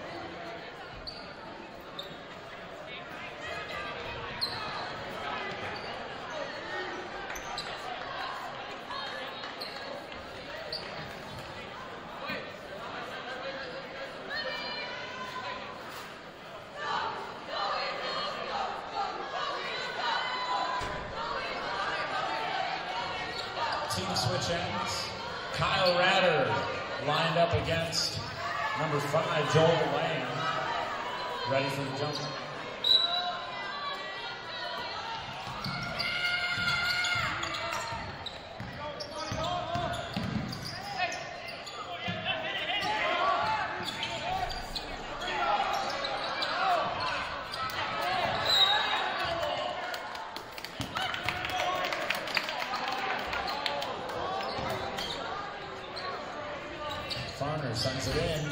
A: Team switch ends. Kyle Ratter lined up against number 5, Joel Lamb. Ready for the jump. Farner sends it in.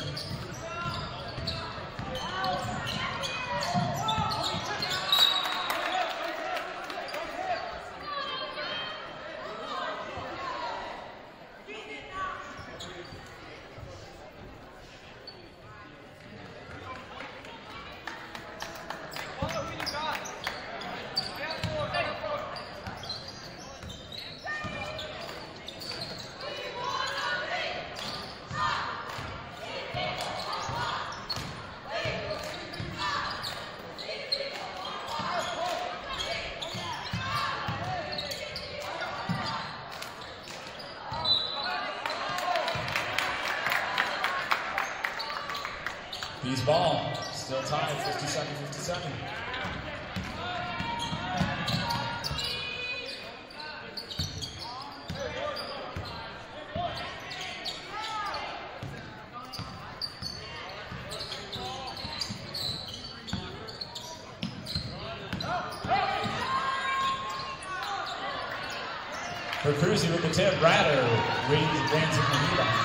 A: Bees ball, still tied, 57-57. For Cruzy with the tip, Ratter reads advancing the lead on.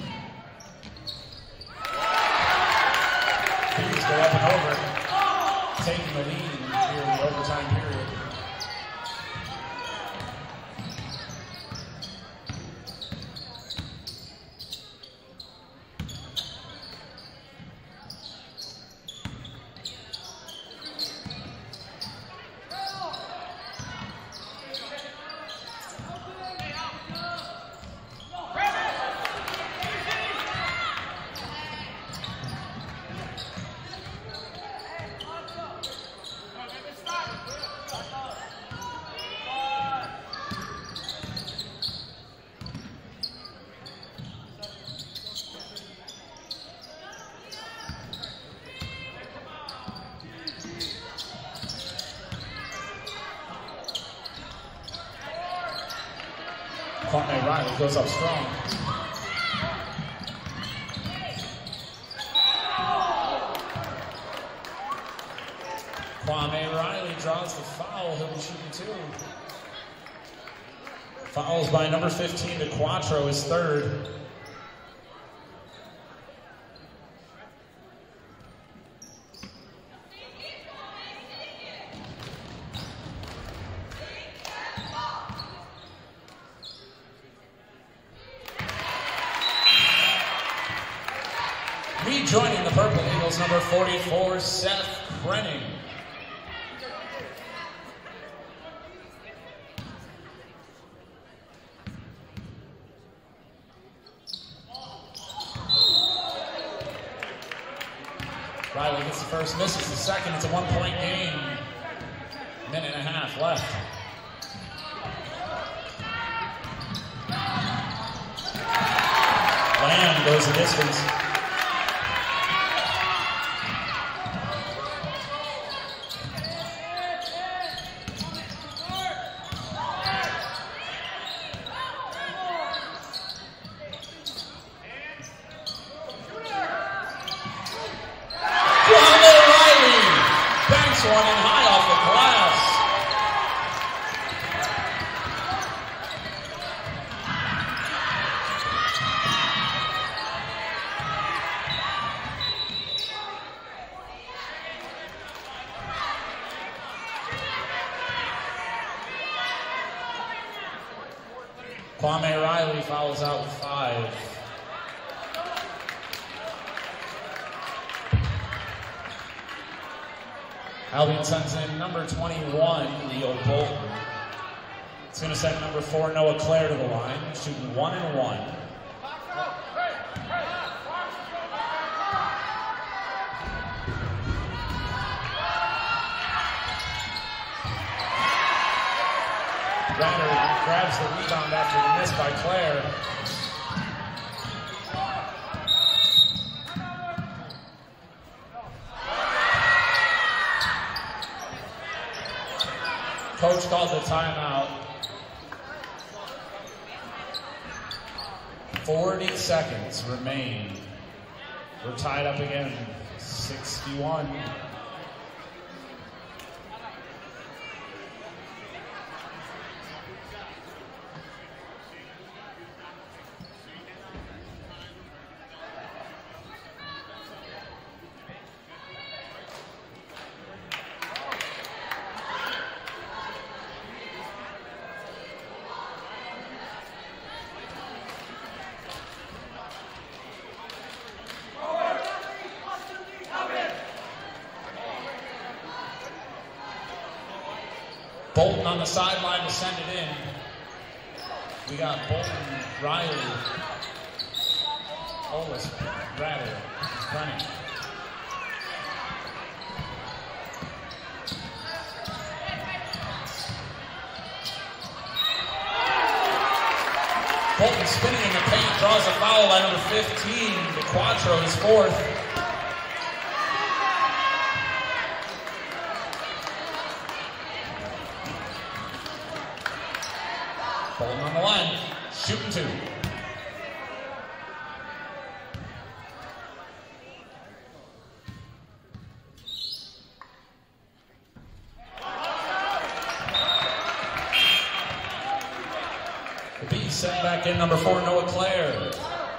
A: Go up and over. Kwame Riley goes up strong. Kwame Riley draws the foul. He'll be shooting 2. Fouls by number 15 to Quattro, his 3rd. Rejoining the Purple Eagles, number 44, Seth Brenning. Riley gets the first, misses the second. It's a 1-point game. Minute and a half left. Lamb goes the distance. One in high off the glass. Kwame Riley fouls out with 5. Albion sends in number 21, Leo Bolton. It's going to send number 4, Noah Clare, to the line, shooting 1 and 1. Ryder grabs the rebound after the miss by Clare. Coach calls a timeout. 40 seconds remain. We're tied up again, 61. Bolton on the sideline to send it in. We got Bolton, Riley, Olis, Ratter, Brennan. Bolton spinning in the paint, draws a foul by number 15. The Quattro, his 4th. Bolton on the line, shooting 2. The Bees sent back in number 4, Noah Clare.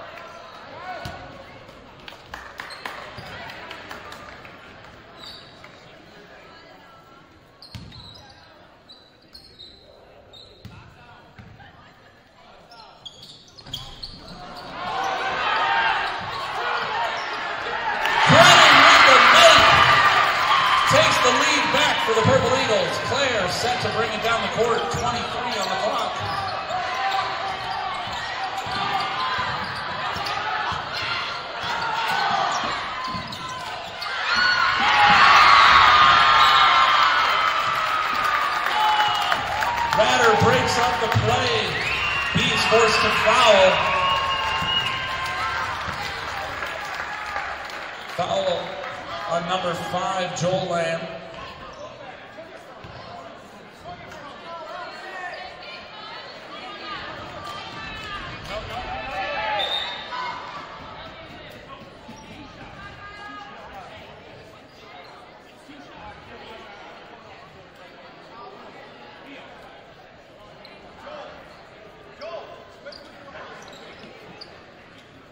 A: Takes the lead back for the Purple Eagles. Clare set to bring it down the court, 23 on the clock. Ratter breaks up the play. He's forced to foul. Foul on number 5, Joel Lamb.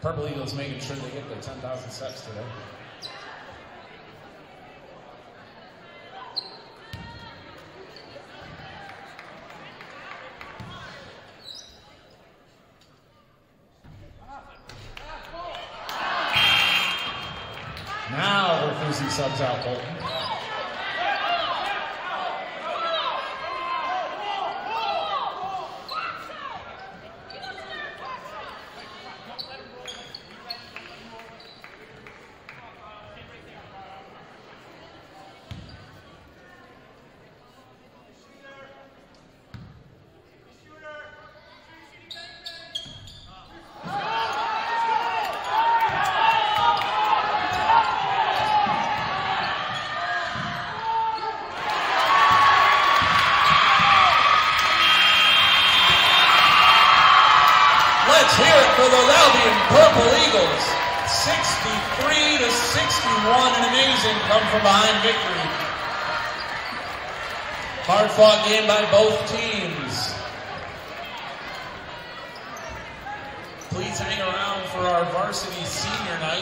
A: Purple Eagles making sure they get their 10,000 steps today. Now they're freezing subs out, Bolton.
B: Let's hear it for the Albion Purple Eagles. 63-61, an amazing come-from-behind victory. Hard-fought game by both teams. Please hang around for our varsity senior night.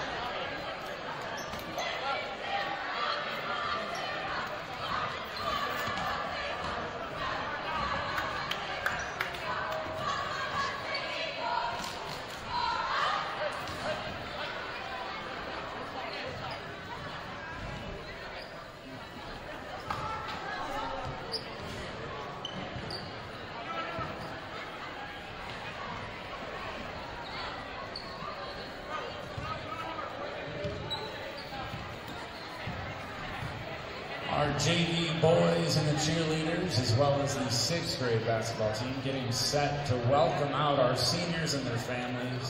A: Our JV boys and the cheerleaders, as well as the 6th grade basketball team, getting set to welcome out our seniors and their families.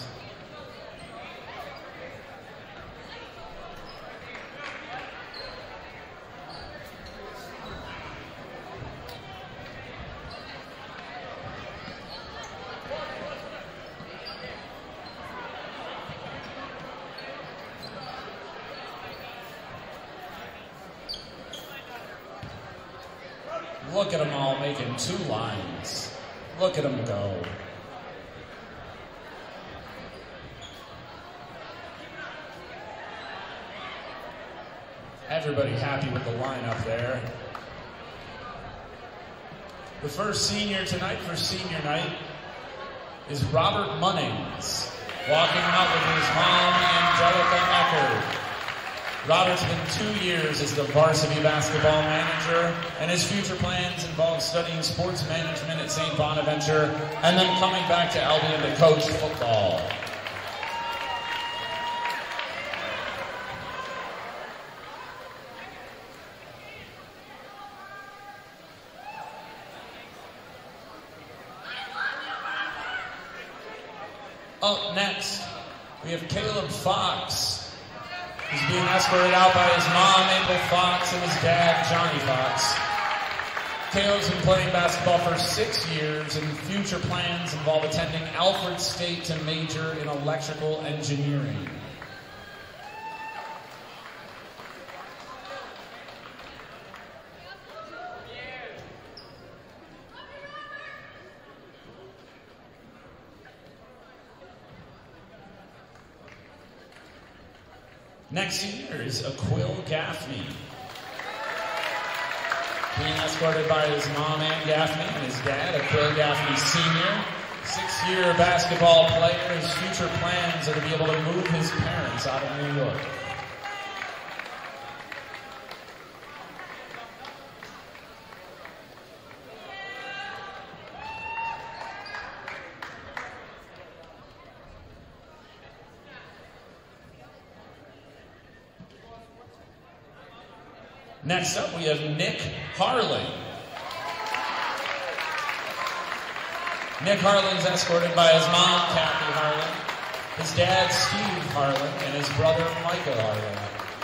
A: Look at them all making 2 lines. Look at them go. Everybody happy with the lineup there. The first senior tonight for senior night is Robert Munnings, walking out with his mom, Angelica Eckert. Robert's been 2 years as the varsity basketball manager, and his future plans involve studying sports management at St. Bonaventure and then coming back to Albion to coach football. Up next, we have Caleb Fox. He's being escorted out by his mom, April Fox, and his dad, Johnny Fox. Caleb's been playing basketball for 6 years, and future plans involve attending Alfred State to major in electrical engineering. Next senior is Aquil Gaffney. Being escorted by his mom, Ann Gaffney, and his dad, Aquil Gaffney Sr. 6-year basketball player. His future plans are to be able to move his parents out of New York. Next up, we have Nick Harlan. Nick Harlan's escorted by his mom, Kathy Harlan, his dad, Steve Harlan, and his brother, Michael Harlan.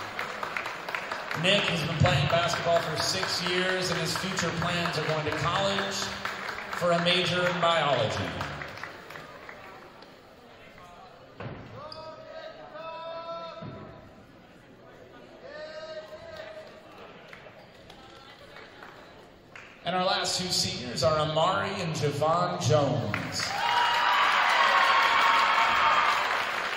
A: Nick has been playing basketball for 6 years, and his future plans are going to college for a major in biology. And our last 2 seniors are Amari and Javon Jones.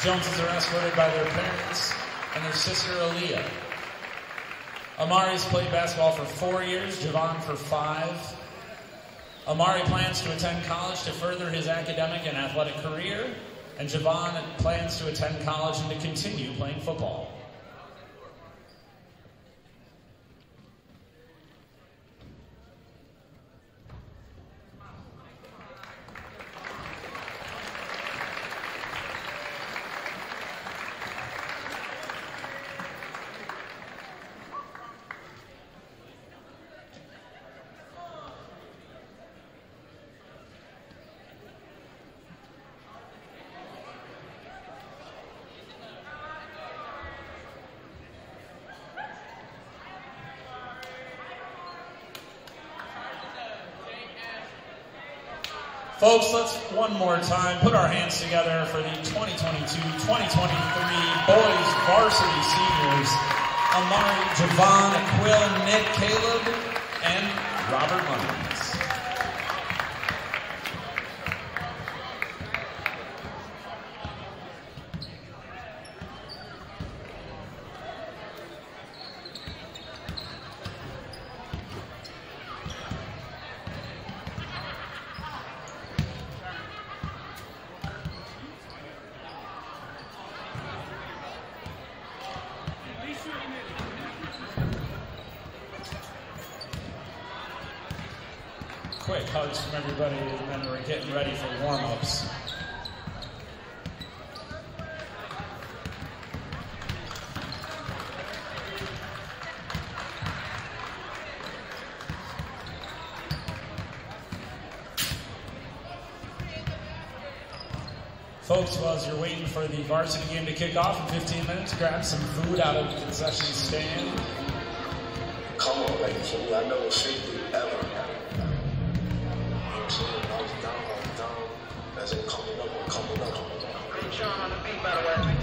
A: Joneses are escorted by their parents and their sister Aaliyah. Amari's played basketball for 4 years, Javon for 5. Amari plans to attend college to further his academic and athletic career, and Javon plans to attend college and to continue playing football. Folks, let's one more time put our hands together for the 2022-2023 boys varsity seniors, Amari, Javon, Aquil, Nick, Caleb, and Robert Mullins. Quick hugs from everybody, and then we're getting ready for warm-ups. Folks, well, as you're waiting for the varsity game to kick off in 15 minutes, grab some food out of the concession stand.
C: Come on, like, for me, I never faked it ever. I was down, as in coming up. Big Sean on the beat, by the way.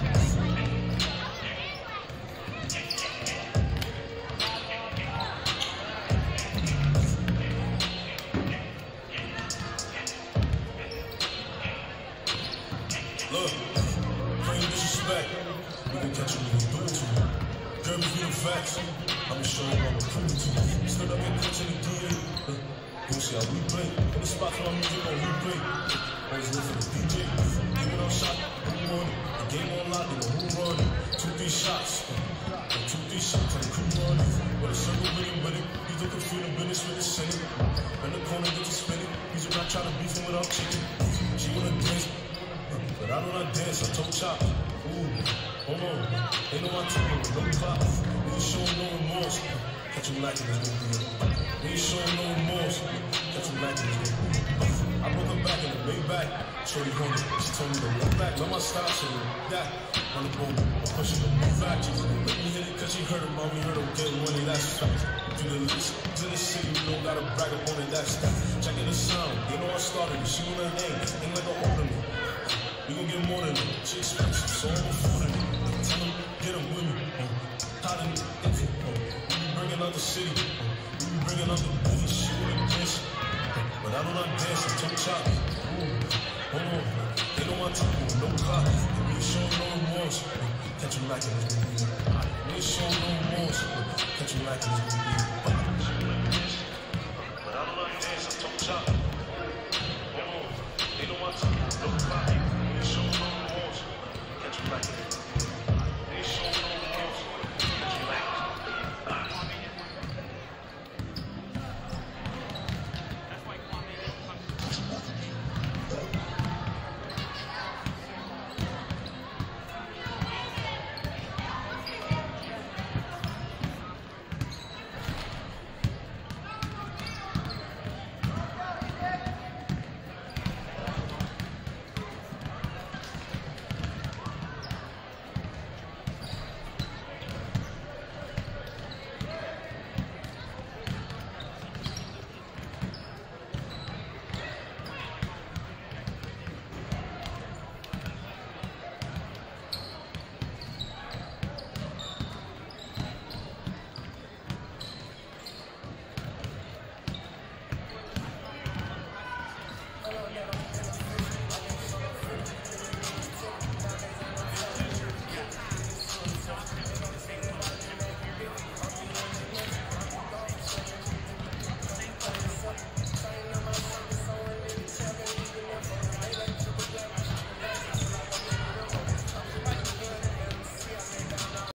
D: Look, bring disrespect. We can catch you when you do it to you. Girl, if you the facts, I'ma show you what I'm proving to you. Stood up and catch it and do it. Go see how we play. In the spot for our music on replay. Always live for the DJ. Give it on shot, who won it? The game on lock, you know who run it. 2-3 shots. 2-3 shots, and the crew run it. With a circle with it. He's looking for the business with the center. In the corner, get to spin it. He's not trying to beef him without chicken. She wanna dance, but I do not dance. I told Chop. Ooh, hold on. Ain't no artillery, no clock. We ain't showing no remorse. Catch you lacking is gonna be it. We ain't showing no remorse. Catch you lacking is gonna be it. I brought her back in the way back. Shorty home, she told me to look back. Let my stop, so that on the boat, I'm pushing the move back. She let me hit it cause she heard about me, heard her get money, that's fact. Do the list, in the city, we don't gotta brag up on it, that's that. Checking the sound, they know I started it. She want her name, ain't like an older me. We gon' get more than it. She expensive, so I'm affording it. Tell them, get them with me. How them get it? We be bringing out the city. We be bringing out the booty. She wanna dance. But I do not dance, I told Chop. Hold on, they know my time, no clock. We ain't showing no remorse. Catch you lacking, it's gonna be. We ain't showing no remorse. Catch you lacking, it's gonna be.